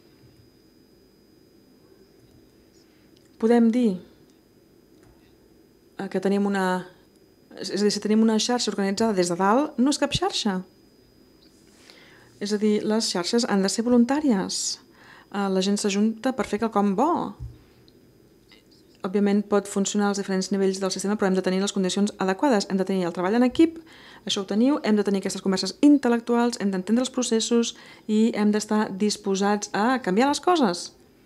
Podem dir que tenim una... És a dir, si tenim una xarxa organitzada des de dalt, no és cap xarxa. És a dir, les xarxes han de ser voluntàries. La gent s'ajunta per fer quelcom bo. Òbviament pot funcionar als diferents nivells del sistema, però hem de tenir les condicions adequades. Hem de tenir el treball en equip, això ho teniu, hem de tenir aquestes converses intel·lectuals, hem d'entendre els processos i hem d'estar disposats a canviar les coses.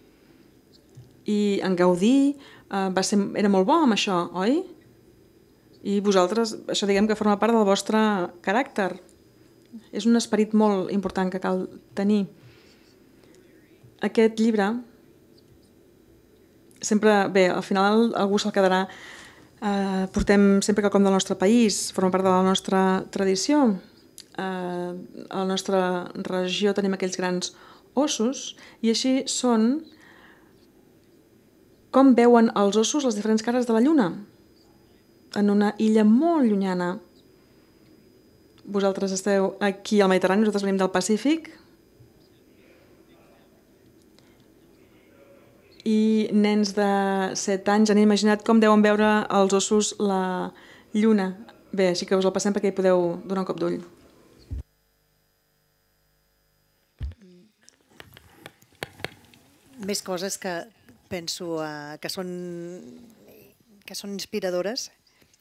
I en Gaudí va ser, era molt bo amb això, oi? I vosaltres, això diguem que forma part del vostre caràcter. És un esperit molt important que cal tenir. Aquest llibre, sempre, bé, al final algú se'l quedarà, eh, portem sempre quelcom del nostre país, forma part de la nostra tradició. Eh, a la nostra regió tenim aquells grans ossos i així són com veuen els ossos les diferents cares de la lluna en una illa molt llunyana. Vosaltres esteu aquí al Mediterrani, nosaltres venim del Pacífic. I nens de set anys han imaginat com deuen veure els ossos la lluna. Bé, així que us el passem perquè hi podeu donar un cop d'ull. Més coses que penso uh, que són que són inspiradores.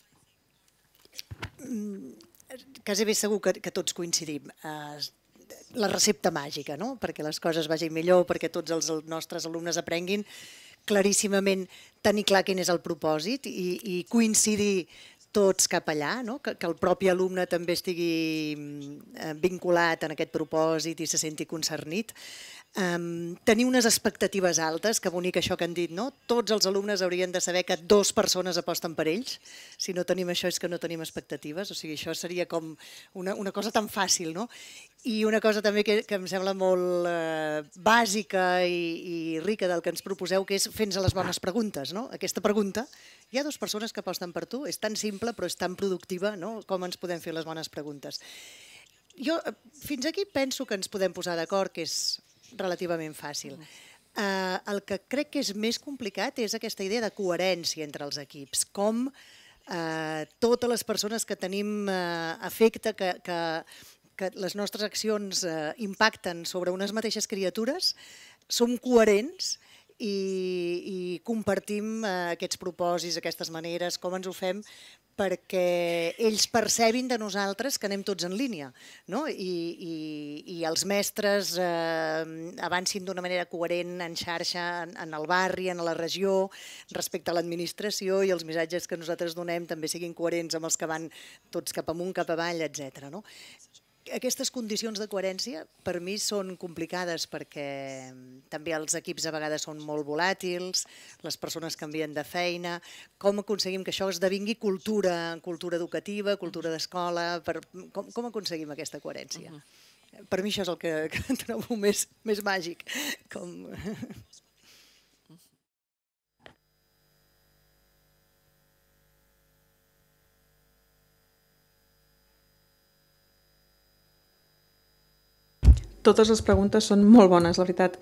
Quasi bé segur que, que tots coincidim. Uh, la recepta màgica, no? Perquè les coses vagin millor, perquè tots els nostres alumnes aprenguin claríssimament, tenir clar quin és el propòsit i, i coincidir tots cap allà, no? que, que el propi alumne també estigui vinculat en aquest propòsit i se senti concernit. Um, tenir unes expectatives altes, que bonic això que han dit, no? Tots els alumnes haurien de saber que dues persones aposten per ells. Si no tenim això és que no tenim expectatives, o sigui, això seria com una, una cosa tan fàcil, no? I una cosa també que, que em sembla molt eh, bàsica i, i rica del que ens proposeu, que és fer-nos les bones preguntes, no? Aquesta pregunta, hi ha dues persones que aposten per tu, és tan simple però és tan productiva, no? Com ens podem fer les bones preguntes. Jo fins aquí penso que ens podem posar d'acord, que és relativament fàcil. Uh, el que crec que és més complicat és aquesta idea de coherència entre els equips, com uh, totes les persones que tenim uh, efecte, que, que, que les nostres accions uh, impacten sobre unes mateixes criatures, som coherents i, i compartim uh, aquests propòsits, aquestes maneres, com ens ho fem, perquè ells percebin de nosaltres que anem tots en línia, no? I, i, i els mestres eh, avancin d'una manera coherent en xarxa, en, en el barri, en la regió, respecte a l'administració, i els missatges que nosaltres donem també siguin coherents amb els que van tots cap amunt, cap avall, etcètera. No? Aquestes condicions de coherència per mi són complicades perquè també els equips a vegades són molt volàtils, les persones canvien de feina, com aconseguim que això esdevingui cultura, cultura educativa, cultura d'escola, com, com aconseguim aquesta coherència? Uh-huh. Per mi això és el que, que trobo més, més màgic. Com... Totes les preguntes són molt bones, la veritat.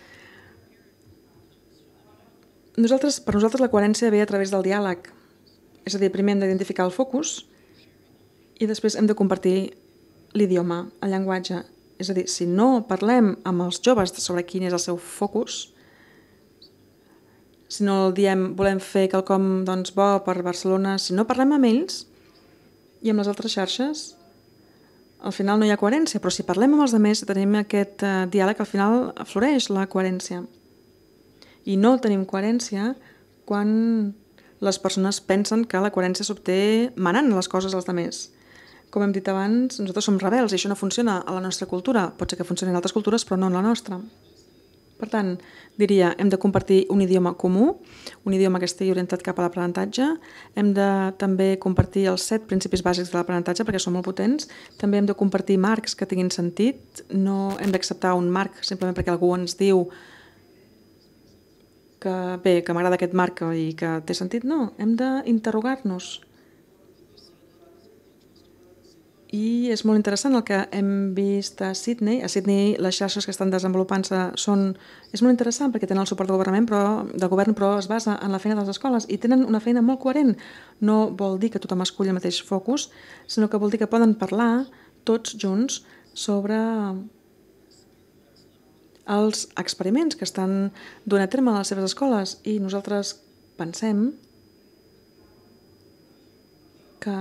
Nosaltres, per nosaltres la coherència ve a través del diàleg. És a dir, primer hem d'identificar el focus i després hem de compartir l'idioma, el llenguatge. És a dir, si no parlem amb els joves sobre quin és el seu focus, si no el diem volem fer quelcom doncs, bo per Barcelona, si no parlem amb ells i amb les altres xarxes, al final no hi ha coherència, però si parlem amb els altres, tenim aquest uh, diàleg, al final floreix la coherència. I no tenim coherència quan les persones pensen que la coherència s'obté manant les coses als altres. Com hem dit abans, nosaltres som rebels i això no funciona a la nostra cultura. Pot ser que funcioni en altres cultures, però no en la nostra. Per tant, diria, hem de compartir un idioma comú, un idioma que estigui orientat cap a l'aprenentatge, hem de també compartir els set principis bàsics de l'aprenentatge perquè són molt potents, també hem de compartir marcs que tinguin sentit, no hem d'acceptar un marc simplement perquè algú ens diu que bé, que m'agrada aquest marc i que té sentit, no, hem d'interrogar-nos. I és molt interessant el que hem vist a Sydney. A Sydney les xarxes que estan desenvolupant-se són... És molt interessant perquè tenen el suport del govern, però, del govern, però es basa en la feina de les escoles i tenen una feina molt coherent. No vol dir que tothom esculli el mateix focus, sinó que vol dir que poden parlar tots junts sobre els experiments que estan duent a terme a les seves escoles i nosaltres pensem que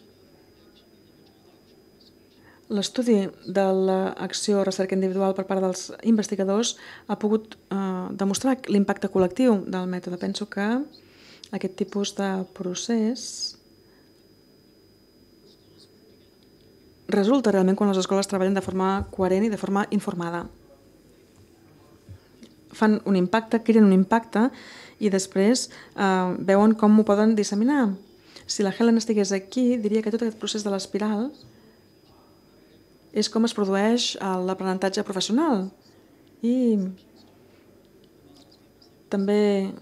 l'estudi de l'acció recerca individual per part dels investigadors ha pogut eh, demostrar l'impacte col·lectiu del mètode. Penso que aquest tipus de procés resulta realment quan les escoles treballen de forma coherent i de forma informada. Fan un impacte, creen un impacte i després eh, veuen com ho poden disseminar. Si la Helen estigués aquí, diria que tot aquest procés de l'espiral és com es produeix l'aprenentatge professional. I també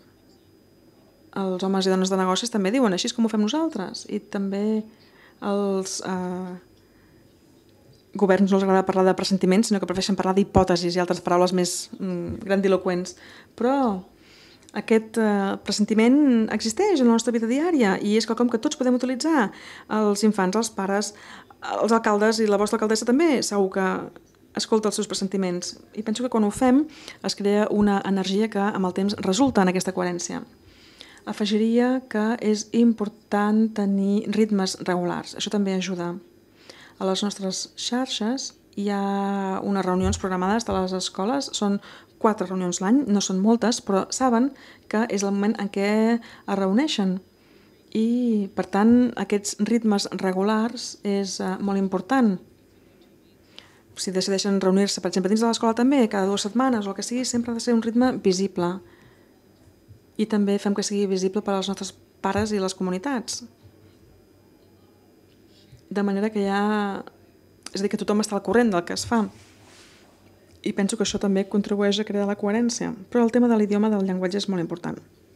els homes i dones de negocis també diuen així com ho fem nosaltres. I també els eh, governs no els agrada parlar de pressentiments, sinó que prefereixen parlar d'hipòtesis i altres paraules més mm, grandiloquents. Però aquest eh, pressentiment existeix en la nostra vida diària i és quelcom que tots podem utilitzar. Els infants, els pares, els alcaldes i la vostra alcaldessa també segur que escolta els seus pressentiments. I penso que quan ho fem es crea una energia que amb el temps resulta en aquesta coherència. Afegiria que és important tenir ritmes regulars. Això també ajuda. A les nostres xarxes hi ha unes reunions programades de les escoles, són quatre reunions l'any, no són moltes, però saben que és el moment en què es reuneixen. I, per tant, aquests ritmes regulars és eh, molt important. Si decideixen reunir-se, per exemple, dins de l'escola també, cada dues setmanes o el que sigui, sempre ha de ser un ritme visible. I també fem que sigui visible per als nostres pares i les comunitats. De manera que hi ha... És a dir, que tothom està al corrent del que es fa. I penso que això també contribueix a crear la coherència. Però el tema de l'idioma del llenguatge és molt important.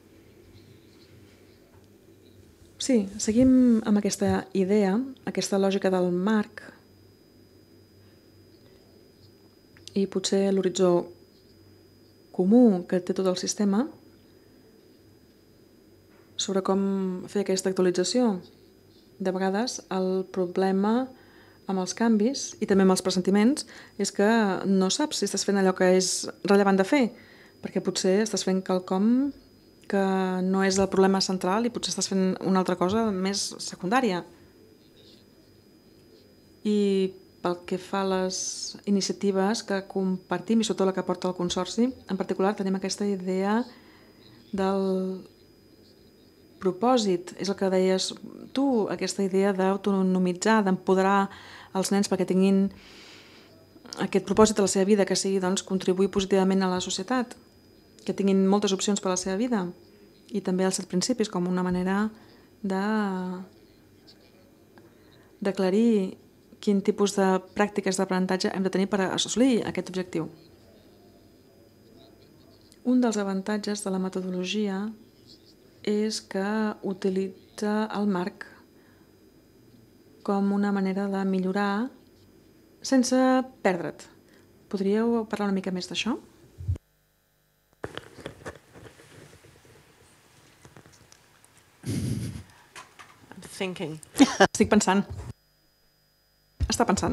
Sí, seguim amb aquesta idea, aquesta lògica del marc, i potser l'horitzó comú que té tot el sistema sobre com fer aquesta actualització. De vegades el problema amb els canvis i també amb els pressentiments és que no saps si estàs fent allò que és rellevant de fer, perquè potser estàs fent quelcom que no és el problema central i potser estàs fent una altra cosa més secundària. I pel que fa a les iniciatives que compartim, i sobretot la que porta el Consorci, en particular tenim aquesta idea del propòsit, és el que deies tu, aquesta idea d'autonomitzar, d'empoderar els nens perquè tinguin aquest propòsit de la seva vida, que sigui doncs, contribuir positivament a la societat, que tinguin moltes opcions per a la seva vida, i també els set principis com una manera de d'aclarir quin tipus de pràctiques d'aprenentatge hem de tenir per assolir aquest objectiu. Un dels avantatges de la metodologia és que utilitza el marc com una manera de millorar sense perdre't. Podríeu parlar una mica més d'això? I'm thinking. Estic pensant. Està pensant.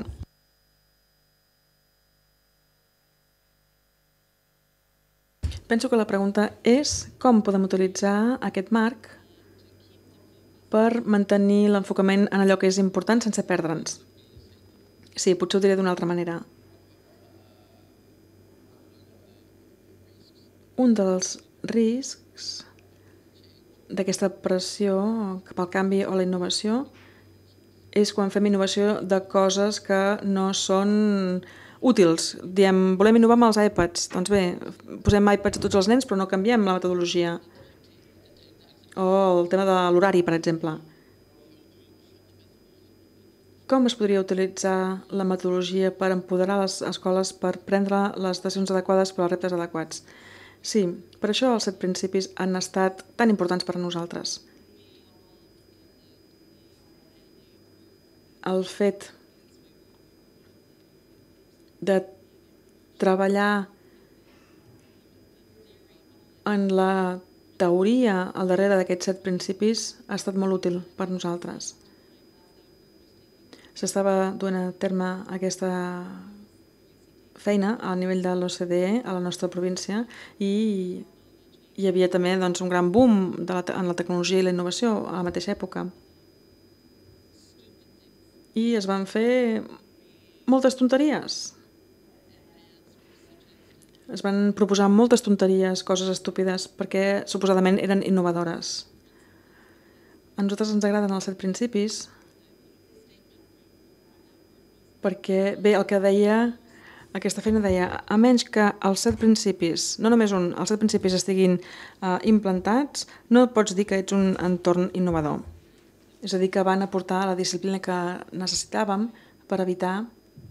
Penso que la pregunta és com podem utilitzar aquest marc per mantenir l'enfocament en allò que és important sense perdre'ns. Sí, potser ho diré d'una altra manera. Un dels riscs d'aquesta pressió cap al canvi o la innovació és quan fem innovació de coses que no són útils. Diem, volem innovar amb els iPads. Doncs bé, posem iPads a tots els nens però no canviem la metodologia. O el tema de l'horari, per exemple. Com es podria utilitzar la metodologia per empoderar les escoles per prendre les decisions adequades per als reptes adequats? Sí, per això els set principis han estat tan importants per a nosaltres. El fet de treballar en la teoria al darrere d'aquests set principis ha estat molt útil per nosaltres. S'estava duent a terme aquesta feina a nivell de l'O C D E a la nostra província i hi havia també doncs, un gran boom de la, en la tecnologia i la innovació a la mateixa època. I es van fer moltes tonteries. Es van proposar moltes tonteries, coses estúpides, perquè suposadament eren innovadores. A nosaltres ens agraden els set principis perquè, bé, el que deia, aquesta feina deia, a menys que els set principis, no només un, els set principis estiguin eh, implantats, no pots dir que ets un entorn innovador. És a dir, que van aportar la disciplina que necessitàvem per evitar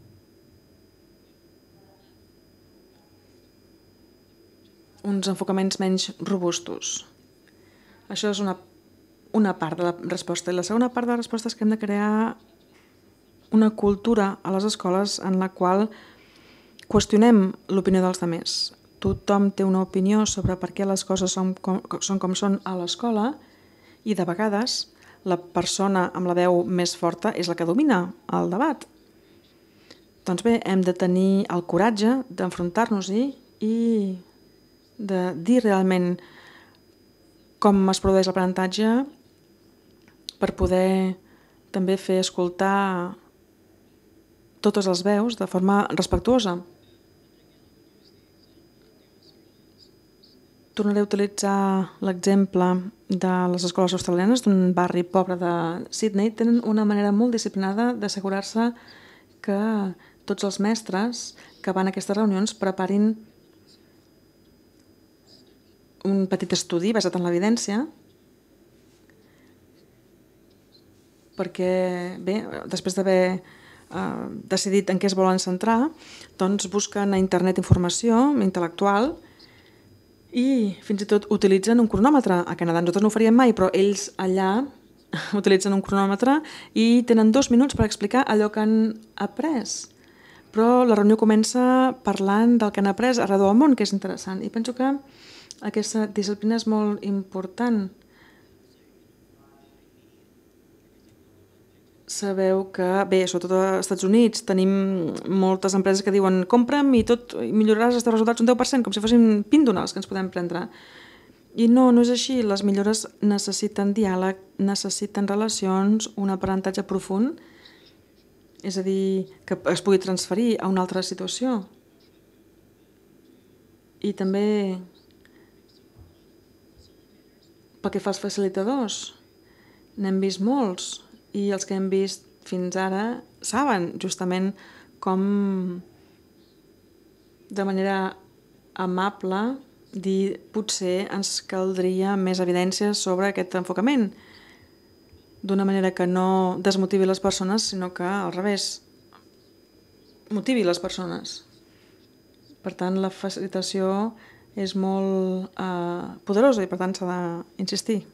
uns enfocaments menys robustos. Això és una, una part de la resposta. I la segona part de la resposta és que hem de crear una cultura a les escoles en la qual qüestionem l'opinió dels altres. Tothom té una opinió sobre per què les coses són com són, com són a l'escola i de vegades la persona amb la veu més forta és la que domina el debat. Doncs bé, hem de tenir el coratge d'enfrontar-nos-hi i de dir realment com es produeix l'aprenentatge per poder també fer escoltar totes les veus de forma respectuosa. Tornaré a utilitzar l'exemple de les escoles australianes d'un barri pobre de Sydney. Tenen una manera molt disciplinada d'assegurar-se que tots els mestres que van a aquestes reunions preparin un petit estudi basat en l'evidència perquè, bé, després d'haver eh, decidit en què es volen centrar, doncs busquen a internet informació intel·lectual i fins i tot utilitzen un cronòmetre. A Canadà nosaltres no ho faríem mai, però ells allà utilitzen un cronòmetre i tenen dos minuts per explicar allò que han après. Però la reunió comença parlant del que han après arreu del món, que és interessant. I penso que aquesta disciplina és molt important. Sabeu que, bé, sobretot als Estats Units tenim moltes empreses que diuen compra'm i tot i milloraràs els teus resultats un deu per cent, com si fossin píndoles que ens podem prendre. I no, no és així. Les millores necessiten diàleg, necessiten relacions, un aprenentatge profund, és a dir, que es pugui transferir a una altra situació. I també pel que fa als facilitadors, n'hem vist molts, i els que hem vist fins ara saben justament com de manera amable dir potser ens caldria més evidències sobre aquest enfocament, d'una manera que no desmotivi les persones, sinó que al revés, motivi les persones. Per tant, la facilitació és molt eh, poderosa i per tant s'ha d'insistir.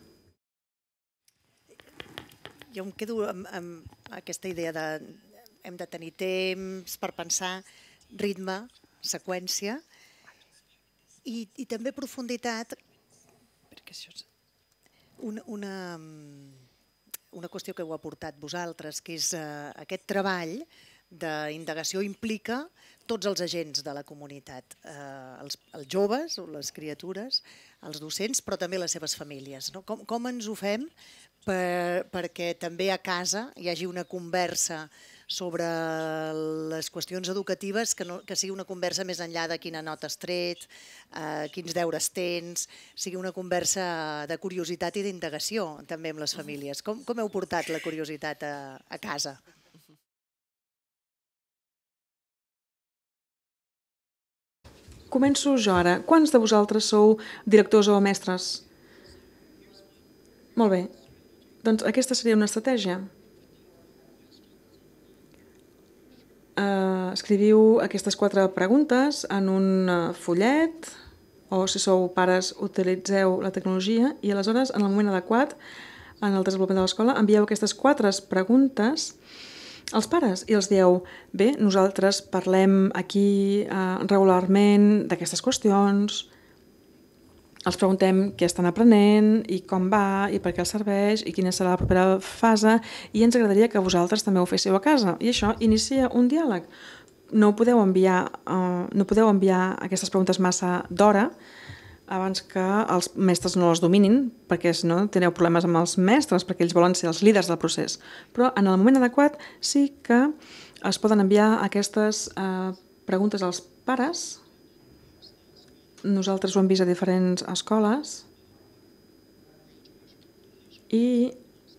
Jo em quedo amb, amb aquesta idea de hem de tenir temps per pensar, ritme, seqüència i, i també profunditat, perquè això és una, una, una qüestió que heu aportat vosaltres, que és eh, aquest treball d'indagació implica tots els agents de la comunitat, eh, els, els joves, les criatures, els docents, però també les seves famílies. No? Com, com ens ho fem per, perquè també a casa hi hagi una conversa sobre les qüestions educatives, que, no, que sigui una conversa més enllà de quina nota has tret, eh, quins deures tens, sigui una conversa de curiositat i d'indagació també amb les famílies. Com, com heu portat la curiositat a, a casa? Començo jo ara. Quants de vosaltres sou directors o mestres? Molt bé. Doncs aquesta seria una estratègia. Uh, escriviu aquestes quatre preguntes en un fullet o si sou pares utilitzeu la tecnologia i aleshores en el moment adequat en el desenvolupament de l'escola envieu aquestes quatre preguntes als pares i els dieu, bé, nosaltres parlem aquí eh, regularment d'aquestes qüestions, els preguntem què estan aprenent i com va i per què els serveix i quina serà la propera fase i ens agradaria que vosaltres també ho féssiu a casa. I això inicia un diàleg. No podeu enviar, eh, no podeu enviar aquestes preguntes massa d'hora abans que els mestres no les dominin, perquè si no teniu problemes amb els mestres, perquè ells volen ser els líders del procés. Però en el moment adequat sí que es poden enviar aquestes eh, preguntes als pares. Nosaltres ho hem vist a diferents escoles i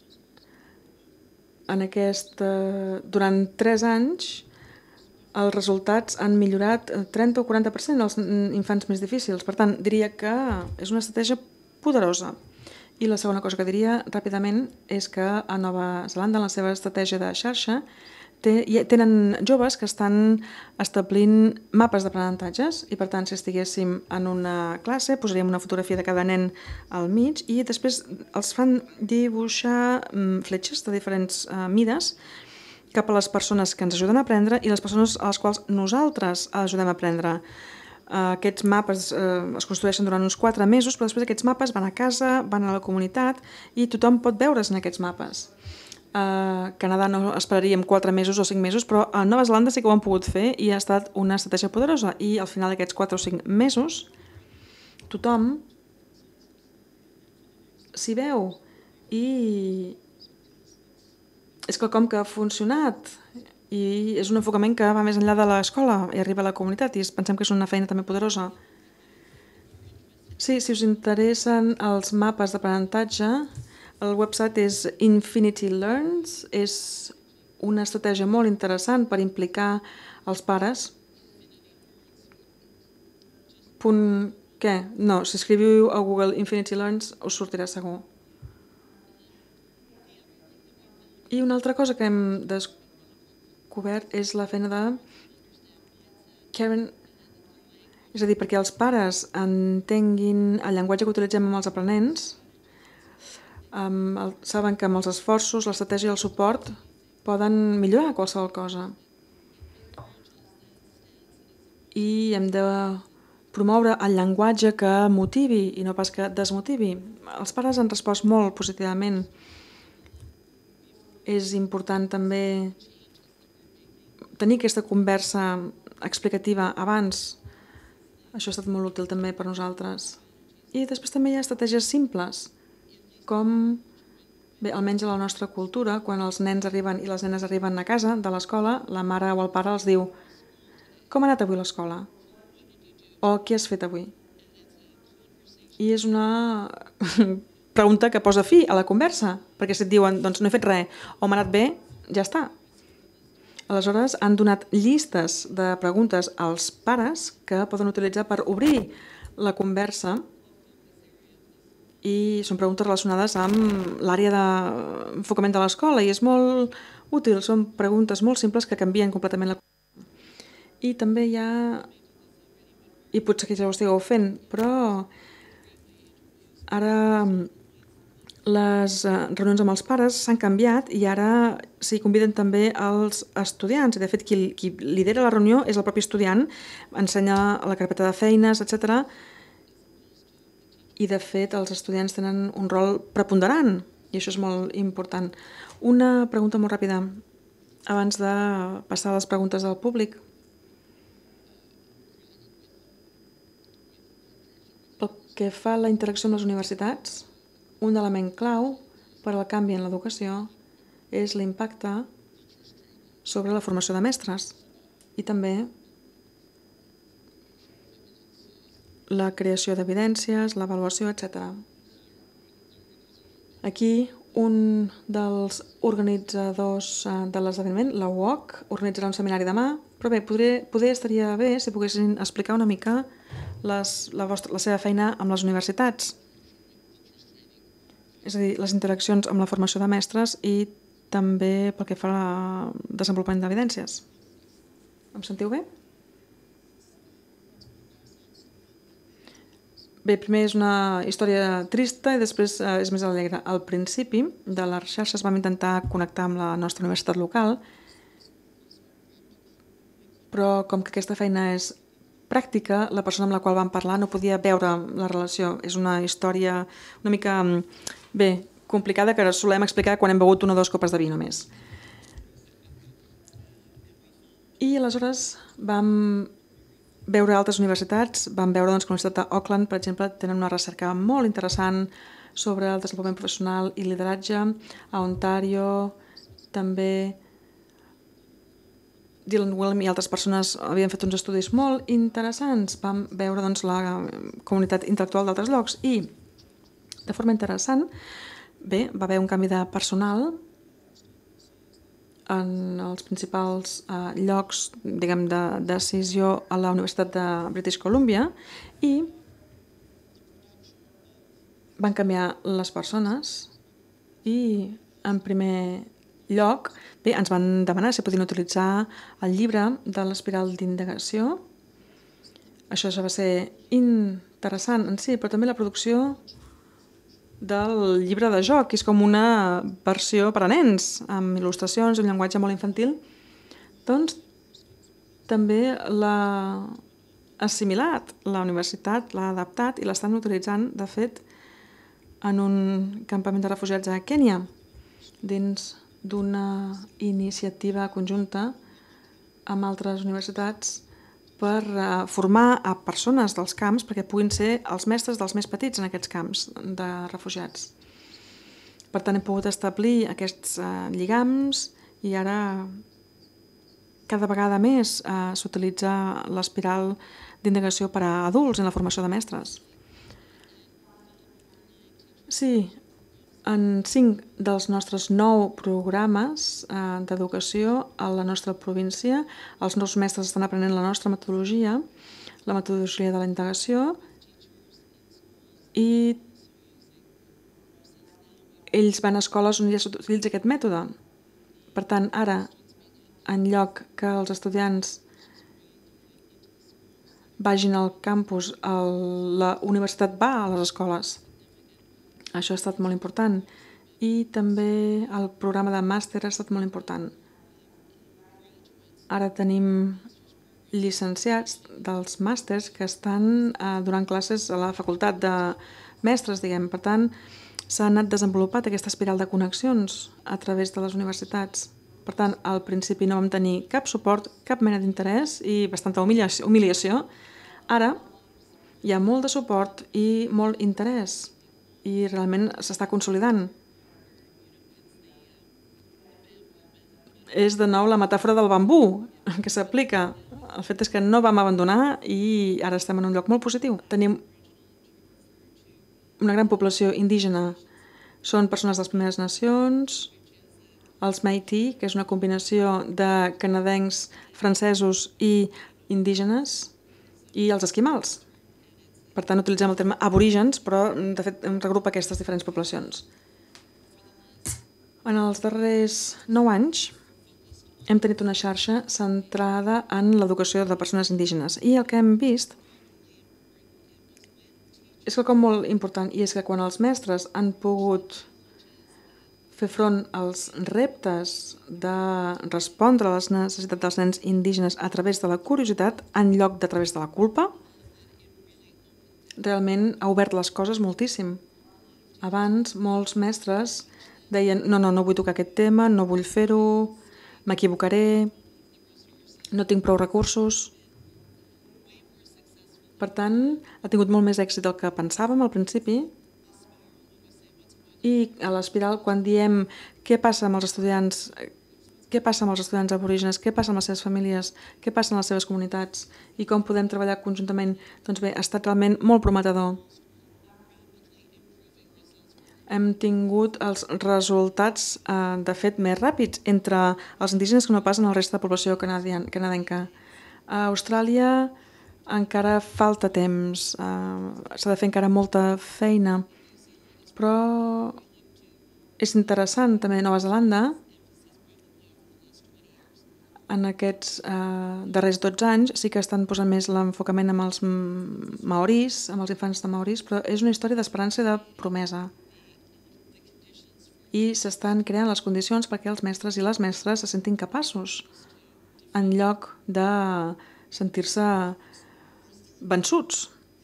en aquest, eh, durant tres anys els resultats han millorat trenta o quaranta per cent als infants més difícils. Per tant, diria que és una estratègia poderosa. I la segona cosa que diria ràpidament és que a Nova Zelanda, en la seva estratègia de xarxa, tenen joves que estan establint mapes d'aprenentatges i, per tant, si estiguéssim en una classe, posaríem una fotografia de cada nen al mig i després els fan dibuixar fletxes de diferents mides cap a les persones que ens ajuden a aprendre i les persones a les quals nosaltres ajudem a aprendre. Aquests mapes es construeixen durant uns quatre mesos, però després aquests mapes van a casa, van a la comunitat i tothom pot veure's en aquests mapes. A Canadà no esperaríem quatre mesos o cinc mesos, però a Nova Zelanda sí que ho han pogut fer i ha estat una estratègia poderosa i al final d'aquests quatre o cinc mesos tothom s'hi veu i és quelcom que ha funcionat I és un enfocament que va més enllà de l'escola i arriba a la comunitat i pensem que és una feina també poderosa. Sí, si us interessen els mapes d'aprenentatge, el website és Infinity Learns, és una estratègia molt interessant per implicar els pares. Punt què? No, si escriviu a Google Infinity Learns us sortirà segur. I una altra cosa que hem descobert és la feina de Karen, és a dir, perquè els pares entenguin el llenguatge que utilitzem amb els aprenents, um, el, saben que amb els esforços, l'estratègia i el suport poden millorar qualsevol cosa. I hem de promoure el llenguatge que motivi i no pas que desmotivi. Els pares han respost molt positivament. És important també tenir aquesta conversa explicativa abans. Això ha estat molt útil també per nosaltres. I després també hi ha estratègies simples, com, bé, almenys a la nostra cultura, quan els nens arriben i les nenes arriben a casa de l'escola, la mare o el pare els diu: com ha anat avui l'escola? O què has fet avui? I és una pregunta que posa fi a la conversa, perquè si et diuen, doncs no he fet res, o m'ha anat bé, ja està. Aleshores, han donat llistes de preguntes als pares que poden utilitzar per obrir la conversa i són preguntes relacionades amb l'àrea d'enfocament de l'escola i és molt útil, són preguntes molt simples que canvien completament la conversa. I també hi ha, i potser que ja ho estigueu fent, però ara les reunions amb els pares s'han canviat i ara s'hi conviden també els estudiants. I de fet, qui, qui lidera la reunió és el propi estudiant, ensenya la carpeta de feines, etcètera. I de fet, els estudiants tenen un rol preponderant i això és molt important. Una pregunta molt ràpida abans de passar a les preguntes del públic. Pel que fa a la interacció amb les universitats, un element clau per al canvi en l'educació és l'impacte sobre la formació de mestres i també la creació d'evidències, l'avaluació, etcètera. Aquí un dels organitzadors de l'esdeveniment, la U O C, organitzarà un seminari demà, però bé, poder, poder estaria bé si poguessin explicar una mica les, la, vostra, la seva feina amb les universitats. És a dir, les interaccions amb la formació de mestres i també pel que fa al desenvolupament d'evidències. Em sentiu bé? Bé, primer és una història trista i després és més alegre. Al principi de les xarxes vam intentar connectar amb la nostra universitat local, però com que aquesta feina és pràctica, la persona amb la qual vam parlar no podia veure la relació. És una història una mica... bé, complicada, que solem explicar quan hem begut una o dues copes de vi només. I aleshores vam veure altres universitats, vam veure doncs, que la Universitat d'Auckland, per exemple, tenen una recerca molt interessant sobre el desenvolupament professional i lideratge. A Ontario també Dylan Willem i altres persones havien fet uns estudis molt interessants. Vam veure doncs, la comunitat intel·lectual d'altres llocs i de forma interessant, bé, va haver un canvi de personal en els principals eh, llocs, diguem, de decisió a la Universitat de British Columbia i van canviar les persones i, en primer lloc, bé, ens van demanar si podien utilitzar el llibre de l'espiral d'indagació. Això ja va ser interessant en si, però també la producció del llibre de joc, que és com una versió per a nens, amb il·lustracions, un llenguatge molt infantil, doncs també l'ha assimilat la universitat, l'ha adaptat i l'estan utilitzant, de fet, en un campament de refugiats a Kènia, dins d'una iniciativa conjunta amb altres universitats per formar a persones dels camps perquè puguin ser els mestres dels més petits en aquests camps de refugiats. Per tant, hem pogut establir aquests lligams i ara cada vegada més uh, s'utilitza l'espiral d'indagació per a adults en la formació de mestres. Sí, en cinc dels nostres nou programes eh, d'educació a la nostra província, els nous mestres estan aprenent la nostra metodologia, la metodologia de la indagació, i ells van a escoles on ja s'utilitza aquest mètode. Per tant, ara, en lloc que els estudiants vagin al campus, la universitat va a les escoles. Això ha estat molt important. I també el programa de màster ha estat molt important. Ara tenim llicenciats dels màsters que estan eh, donant classes a la facultat de mestres, diguem. Per tant, s'ha anat desenvolupat aquesta espiral de connexions a través de les universitats. Per tant, al principi no vam tenir cap suport, cap mena d'interès i bastanta humiliació, humiliació. Ara hi ha molt de suport i molt interès i realment s'està consolidant. És de nou la metàfora del bambú que s'aplica. El fet és que no vam abandonar i ara estem en un lloc molt positiu. Tenim una gran població indígena. Són persones de les Primeres Nacions, els Métis, que és una combinació de canadencs, francesos i indígenes, i els esquimals. Per tant, utilitzem el terme aborígens, però de fet regrupa aquestes diferents poblacions. En els darrers nou anys hem tenit una xarxa centrada en l'educació de persones indígenes i el que hem vist és quelcom molt important, i és que quan els mestres han pogut fer front als reptes de respondre a les necessitats dels nens indígenes a través de la curiositat en lloc de a través de la culpa, realment ha obert les coses moltíssim. Abans molts mestres deien no, no, no vull tocar aquest tema, no vull fer-ho, m'equivocaré, no tinc prou recursos. Per tant, ha tingut molt més èxit del que pensàvem al principi. I a l'espiral, quan diem què passa amb els estudiants, què passa amb els estudiants aborígenes, què passa amb les seves famílies, què passa amb les seves comunitats i com podem treballar conjuntament, doncs bé, ha estat realment molt prometedor. Hem tingut els resultats, eh, de fet, més ràpids entre els indígenes que no pas en el resta de població canadenca. A Austràlia encara falta temps, eh, s'ha de fer encara molta feina, però és interessant també a Nova Zelanda. En aquests eh, darrers dotze anys sí que estan posant més l'enfocament amb els maoris, amb els infants de maoris, però és una història d'esperança i de promesa. I s'estan creant les condicions perquè els mestres i les mestres se sentin capaços en lloc de sentir-se vençuts.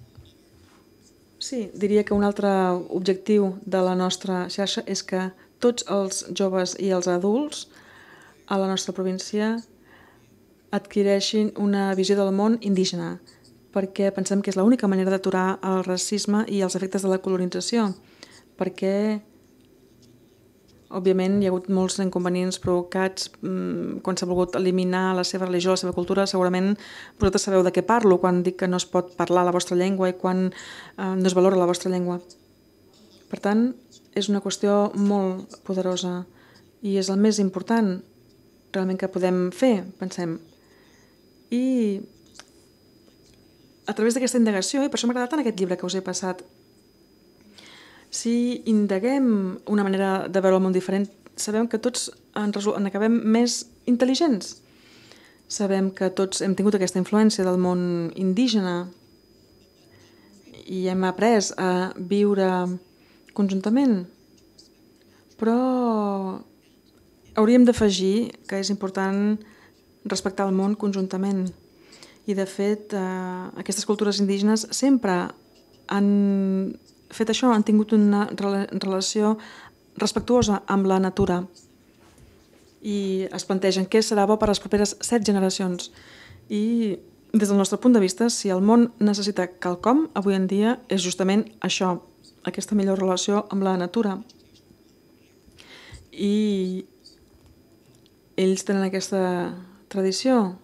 Sí, diria que un altre objectiu de la nostra xarxa és que tots els joves i els adults a la nostra província adquireixin una visió del món indígena, perquè pensem que és l'única manera d'aturar el racisme i els efectes de la colonització, perquè òbviament hi ha hagut molts inconvenients provocats mmm, quan s'ha volgut eliminar la seva religió, la seva cultura. Segurament vosaltres sabeu de què parlo quan dic que no es pot parlar la vostra llengua i quan eh, no es valora la vostra llengua. Per tant, és una qüestió molt poderosa i és el més important realment que podem fer, pensem. I a través d'aquesta indagació, i per això m'ha agradat tant aquest llibre que us he passat, si indaguem una manera de veure el món diferent, sabem que tots en, en acabem més intel·ligents. Sabem que tots hem tingut aquesta influència del món indígena i hem après a viure conjuntament. Però hauríem d'afegir que és important respectar el món conjuntament. I de fet, eh, aquestes cultures indígenes sempre han fet això, han tingut una relació respectuosa amb la natura i es plantegen què serà bo per a les properes set generacions. I des del nostre punt de vista, si el món necessita quelcom, avui en dia és justament això, aquesta millor relació amb la natura. I ells tenen aquesta tradició.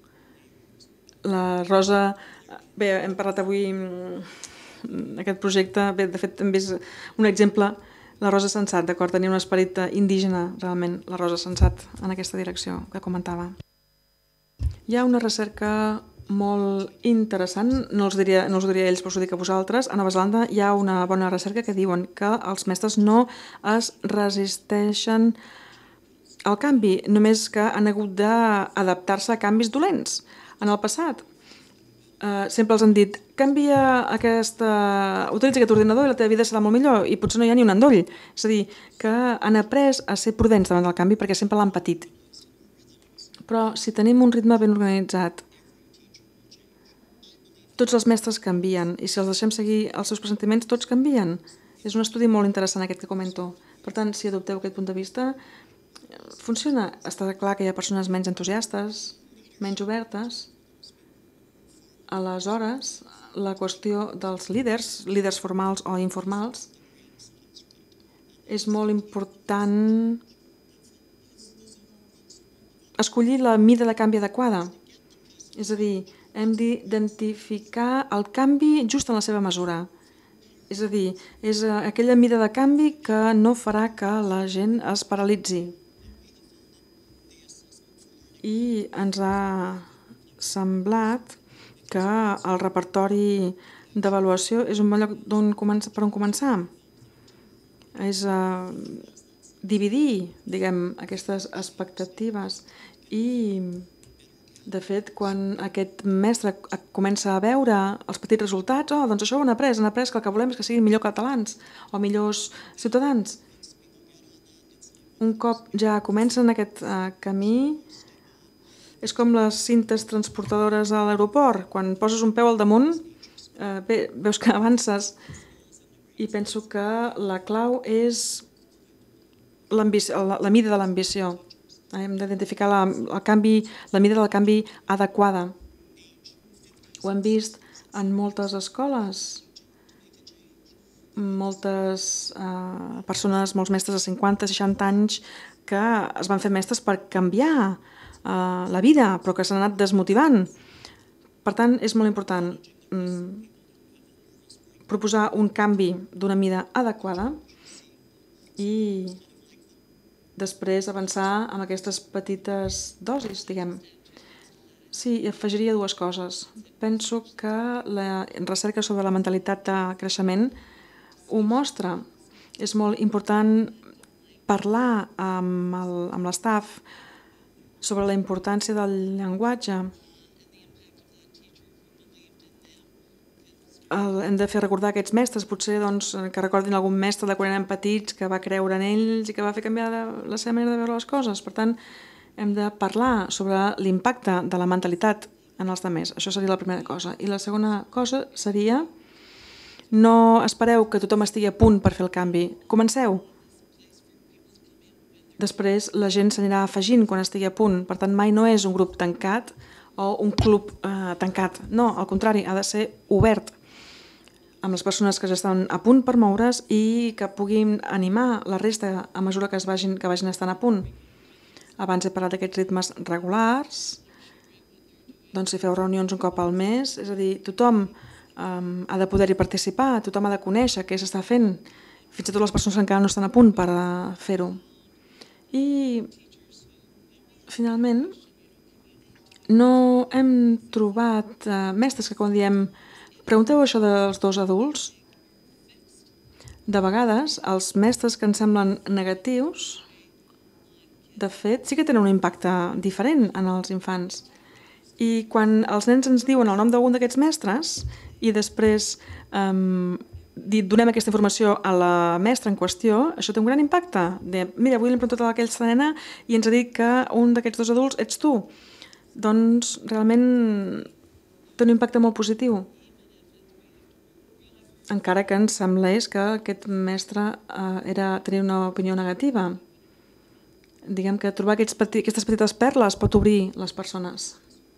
La Rosa... Bé, hem parlat avui d'aquest projecte. Bé, de fet, hem vist un exemple, la Rosa Sensat, d'acord? Tenia un esperit indígena, realment, la Rosa Sensat, en aquesta direcció que comentava. Hi ha una recerca molt interessant, no els diria, no us diria ells, però us ho dic a vosaltres. A Nova Zelanda hi ha una bona recerca que diuen que els mestres no es resisteixen al canvi, només que han hagut d'adaptar-se a canvis dolents. En el passat eh, sempre els han dit canvia aquesta... utilitza aquest ordinador i la teva vida serà molt millor, i potser no hi ha ni un endoll. És a dir, que han après a ser prudents davant del canvi perquè sempre l'han patit. Però si tenim un ritme ben organitzat, tots els mestres canvien, i si els deixem seguir els seus pressentiments, tots canvien. És un estudi molt interessant aquest que comento. Per tant, si adopteu aquest punt de vista, funciona. Està clar que hi ha persones menys entusiastes, menys obertes. Aleshores, la qüestió dels líders, líders formals o informals, és molt important escollir la mida de canvi adequada. És a dir, hem d'identificar el canvi just en la seva mesura. És a dir, és aquella mida de canvi que no farà que la gent es paralitzi. I ens ha semblat que el repertori d'avaluació és un bon lloc per on començar. És a dividir, diguem, aquestes expectatives i, de fet, quan aquest mestre comença a veure els petits resultats, oh, doncs això ho han après, han après que el que volem és que siguin millors catalans o millors ciutadans. Un cop ja comencen aquest uh, camí, és com les cintes transportadores a l'aeroport. Quan poses un peu al damunt, uh, bé, veus que avances, i penso que la clau és la, la mida de l'ambició. Hem d'identificar la, el canvi, la mida del canvi adequada. Ho hem vist en moltes escoles. Moltes eh, persones, molts mestres de cinquanta, seixanta anys que es van fer mestres per canviar eh, la vida, però que s'han anat desmotivant. Per tant, és molt important mm, proposar un canvi d'una mida adequada i després avançar amb aquestes petites dosis, diguem. Sí, afegiria dues coses. Penso que la recerca sobre la mentalitat de creixement ho mostra. És molt important parlar amb l'estaf sobre la importància del llenguatge. Hem de fer recordar aquests mestres, potser doncs, que recordin algun mestre de quan eren petits que va creure en ells i que va fer canviar la seva manera de veure les coses. Per tant, hem de parlar sobre l'impacte de la mentalitat en els altres. Això seria la primera cosa. I la segona cosa seria no espereu que tothom estigui a punt per fer el canvi. Comenceu. Després la gent s'anirà afegint quan estigui a punt. Per tant, mai no és un grup tancat o un club eh, tancat. No, al contrari, ha de ser obert amb les persones que ja estan a punt per moure's i que puguin animar la resta a mesura que es vagin, que vagin estant a punt. Abans he parlat d'aquests ritmes regulars, doncs si feu reunions un cop al mes, és a dir, tothom um, ha de poder-hi participar, tothom ha de conèixer què s'està fent, fins i tot les persones que encara no estan a punt per uh, fer-ho. I, finalment, no hem trobat uh, mestres que quan diem pregunteu això dels dos adults. De vegades, els mestres que ens semblen negatius, de fet, sí que tenen un impacte diferent en els infants. I quan els nens ens diuen el nom d'algun d'aquests mestres i després um, donem aquesta informació a la mestra en qüestió, això té un gran impacte. De, mira, avui l'hem preguntat a aquesta nena i ens ha dit que un d'aquests dos adults ets tu. Doncs realment té un impacte molt positiu. Encara que ens semblés que aquest mestre eh, era, tenia una opinió negativa. Diguem que trobar aquests peti, aquestes petites perles pot obrir les persones.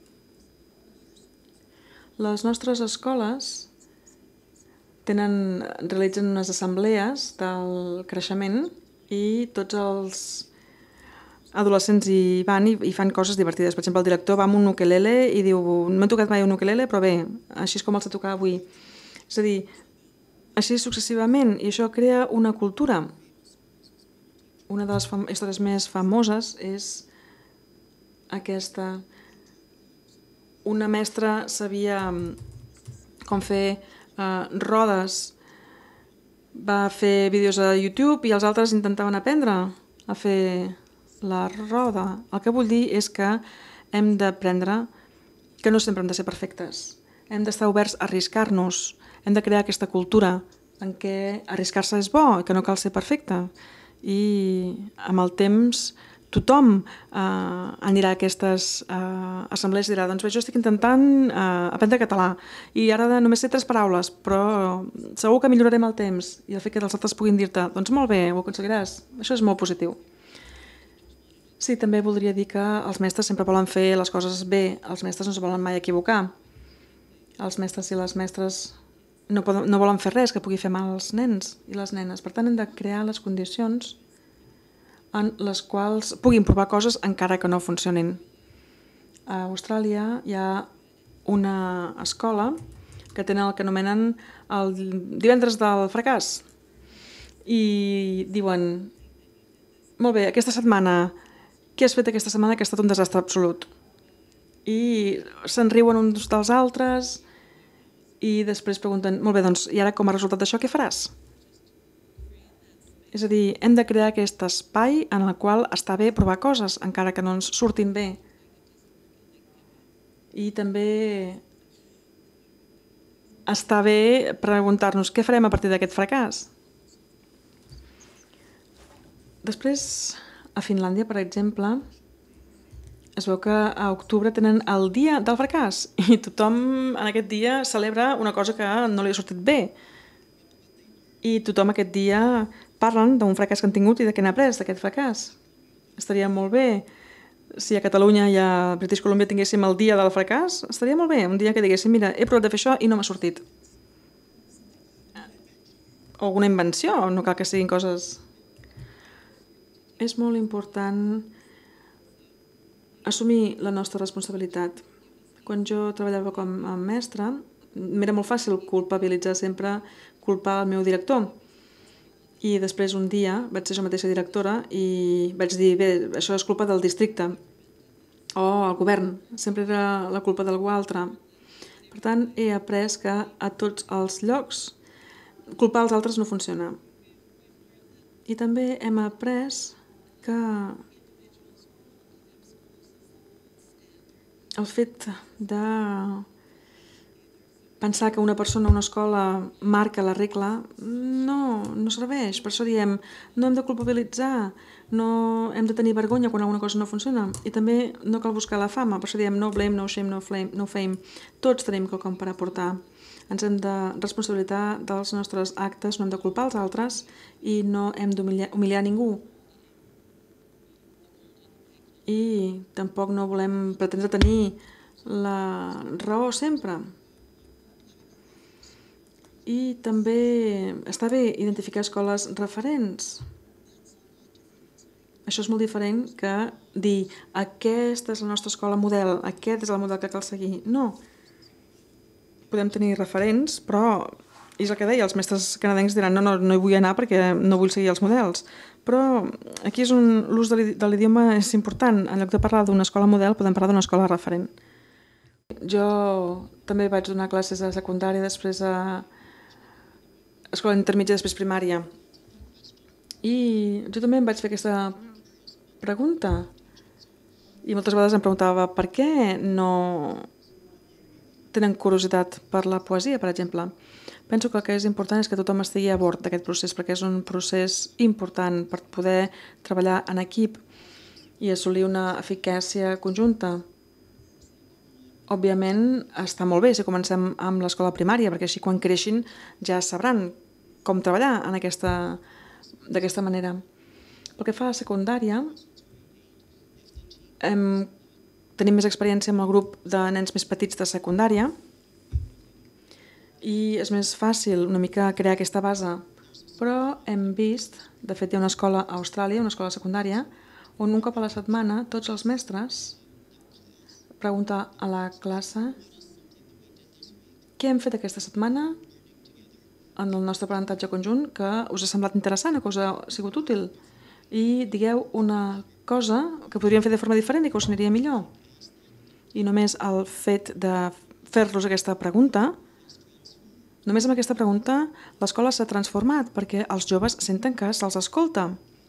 Les nostres escoles tenen, realitzen unes assemblees del creixement i tots els adolescents hi van i, i fan coses divertides. Per exemple, el director va amb un ukelele i diu, no m'he tocat mai un ukelele, però bé, així és com els he tocat avui. És a dir, així successivament, i això crea una cultura. Una de les fam històries més famoses és aquesta. Una mestra sabia com fer uh, rodes, va fer vídeos a YouTube i els altres intentaven aprendre a fer la roda. El que vull dir és que hem d'aprendre que no sempre hem de ser perfectes. Hem d'estar oberts a arriscar-nos. Hem de crear aquesta cultura en què arriscar-se és bo i que no cal ser perfecte. I amb el temps tothom eh, anirà a aquestes eh, assemblees i dirà doncs bé, jo estic intentant eh, aprendre català i ara només sé tres paraules, però segur que millorarem el temps i el fet que els altres puguin dir-te doncs molt bé, ho aconseguiràs. Això és molt positiu. Sí, també voldria dir que els mestres sempre volen fer les coses bé, els mestres no es volen mai equivocar. Els mestres i les mestres no, poden, no volen fer res que pugui fer mal als nens i les nenes. Per tant, hem de crear les condicions en les quals puguin provar coses encara que no funcionin. A Austràlia hi ha una escola que tenen el que anomenen el divendres del fracàs i diuen molt bé, aquesta setmana què has fet aquesta setmana que ha estat un desastre absolut? I se'n riuen uns dels altres i després pregunten, molt bé, doncs, i ara com a resultat d'això què faràs? És a dir, hem de crear aquest espai en el qual està bé provar coses, encara que no ens surtin bé. I també està bé preguntar-nos què farem a partir d'aquest fracàs. Després, a Finlàndia, per exemple, es veu que a octubre tenen el dia del fracàs i tothom en aquest dia celebra una cosa que no li ha sortit bé. I tothom aquest dia parlen d'un fracàs que han tingut i de què n'ha après d'aquest fracàs. Estaria molt bé si a Catalunya i a British Columbia tinguéssim el dia del fracàs, estaria molt bé, un dia que diguéssim, mira, he provat de fer això i no m'ha sortit. O alguna invenció, no cal que siguin coses... És molt important assumir la nostra responsabilitat. Quan jo treballava com a mestra, m'era molt fàcil culpabilitzar sempre, culpar el meu director. I després un dia vaig ser jo mateixa directora i vaig dir, bé, això és culpa del districte o el govern, sempre era la culpa d'algú altre. Per tant, he après que a tots els llocs culpar els altres no funciona. I també hem après que el fet de pensar que una persona o una escola marca la regla no, no serveix. Per això diem, no hem de culpabilitzar, no hem de tenir vergonya quan alguna cosa no funciona. I també no cal buscar la fama, per això diem no blame, no shame, no, flame, no fame. Tots tenim quelcom per aportar. Ens hem de responsabilitzar dels nostres actes, no hem de culpar els altres i no hem d'humiliar ningú. I tampoc no volem pretendre tenir la raó sempre. I també està bé identificar escoles referents. Això és molt diferent que dir aquesta és la nostra escola model, aquest és el model que cal seguir. No. Podem tenir referents, però és el que deia, els mestres canadencs diran no, no, no hi vull anar perquè no vull seguir els models. Però aquí és on l'ús de l'idioma és important. En lloc de parlar d'una escola model, podem parlar d'una escola referent. Jo també vaig donar classes a secundària, després a escola intermitja, després primària. I jo també em vaig fer aquesta pregunta. I moltes vegades em preguntava per què no tenen curiositat per la poesia, per exemple. Penso que el que és important és que tothom estigui a bord d'aquest procés, perquè és un procés important per poder treballar en equip i assolir una eficàcia conjunta. Òbviament està molt bé si comencem amb l'escola primària, perquè així quan creixin ja sabran com treballar en aquesta, d'aquesta manera. Pel que fa a la secundària, hem, tenim més experiència amb el grup de nens més petits de secundària, i és més fàcil una mica crear aquesta base, però hem vist, de fet hi ha una escola a Austràlia, una escola secundària, on un cop a la setmana tots els mestres pregunten a la classe què hem fet aquesta setmana en el nostre aprenentatge conjunt que us ha semblat interessant o que us ha sigut útil i digueu una cosa que podríem fer de forma diferent i que us aniria millor. I només el fet de fer-los aquesta pregunta, només amb aquesta pregunta l'escola s'ha transformat perquè els joves senten que se'ls escolta.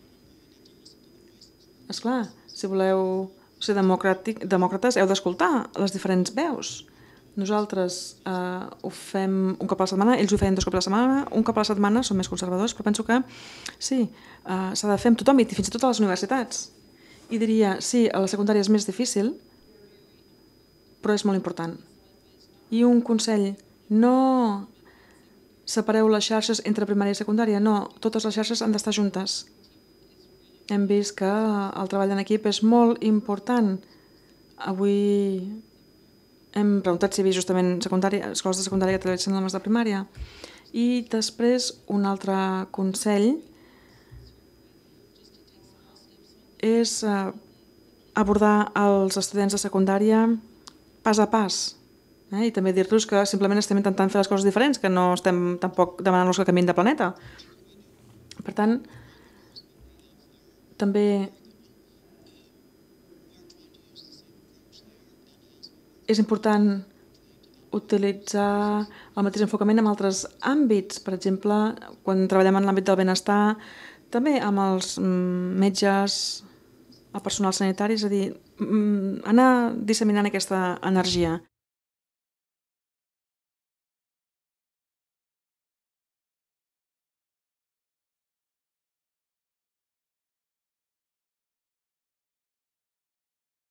Esclar, si voleu ser demòcrates heu d'escoltar les diferents veus. Nosaltres eh, ho fem un cop a la setmana, ells ho feien dos cops a la setmana, un cop a la setmana són més conservadors, però penso que sí, eh, s'ha de fer amb tothom i fins i tot a les universitats. I diria, sí, a la secundària és més difícil, però és molt important. I un consell, no separeu les xarxes entre primària i secundària, no, totes les xarxes han d'estar juntes. Hem vist que el treball en equip és molt important. Avui hem preguntat si hi havia justament secundària, escoles de secundària que treballen amb les de primària. I després un altre consell és abordar els estudiants de secundària pas a pas. Eh? I també dir-los que simplement estem intentant fer les coses diferents, que no estem tampoc demanant-los que canviïn de planeta. Per tant, també és important utilitzar el mateix enfocament en altres àmbits. Per exemple, quan treballem en l'àmbit del benestar, també amb els metges, el personal sanitari, és a dir, anar disseminant aquesta energia.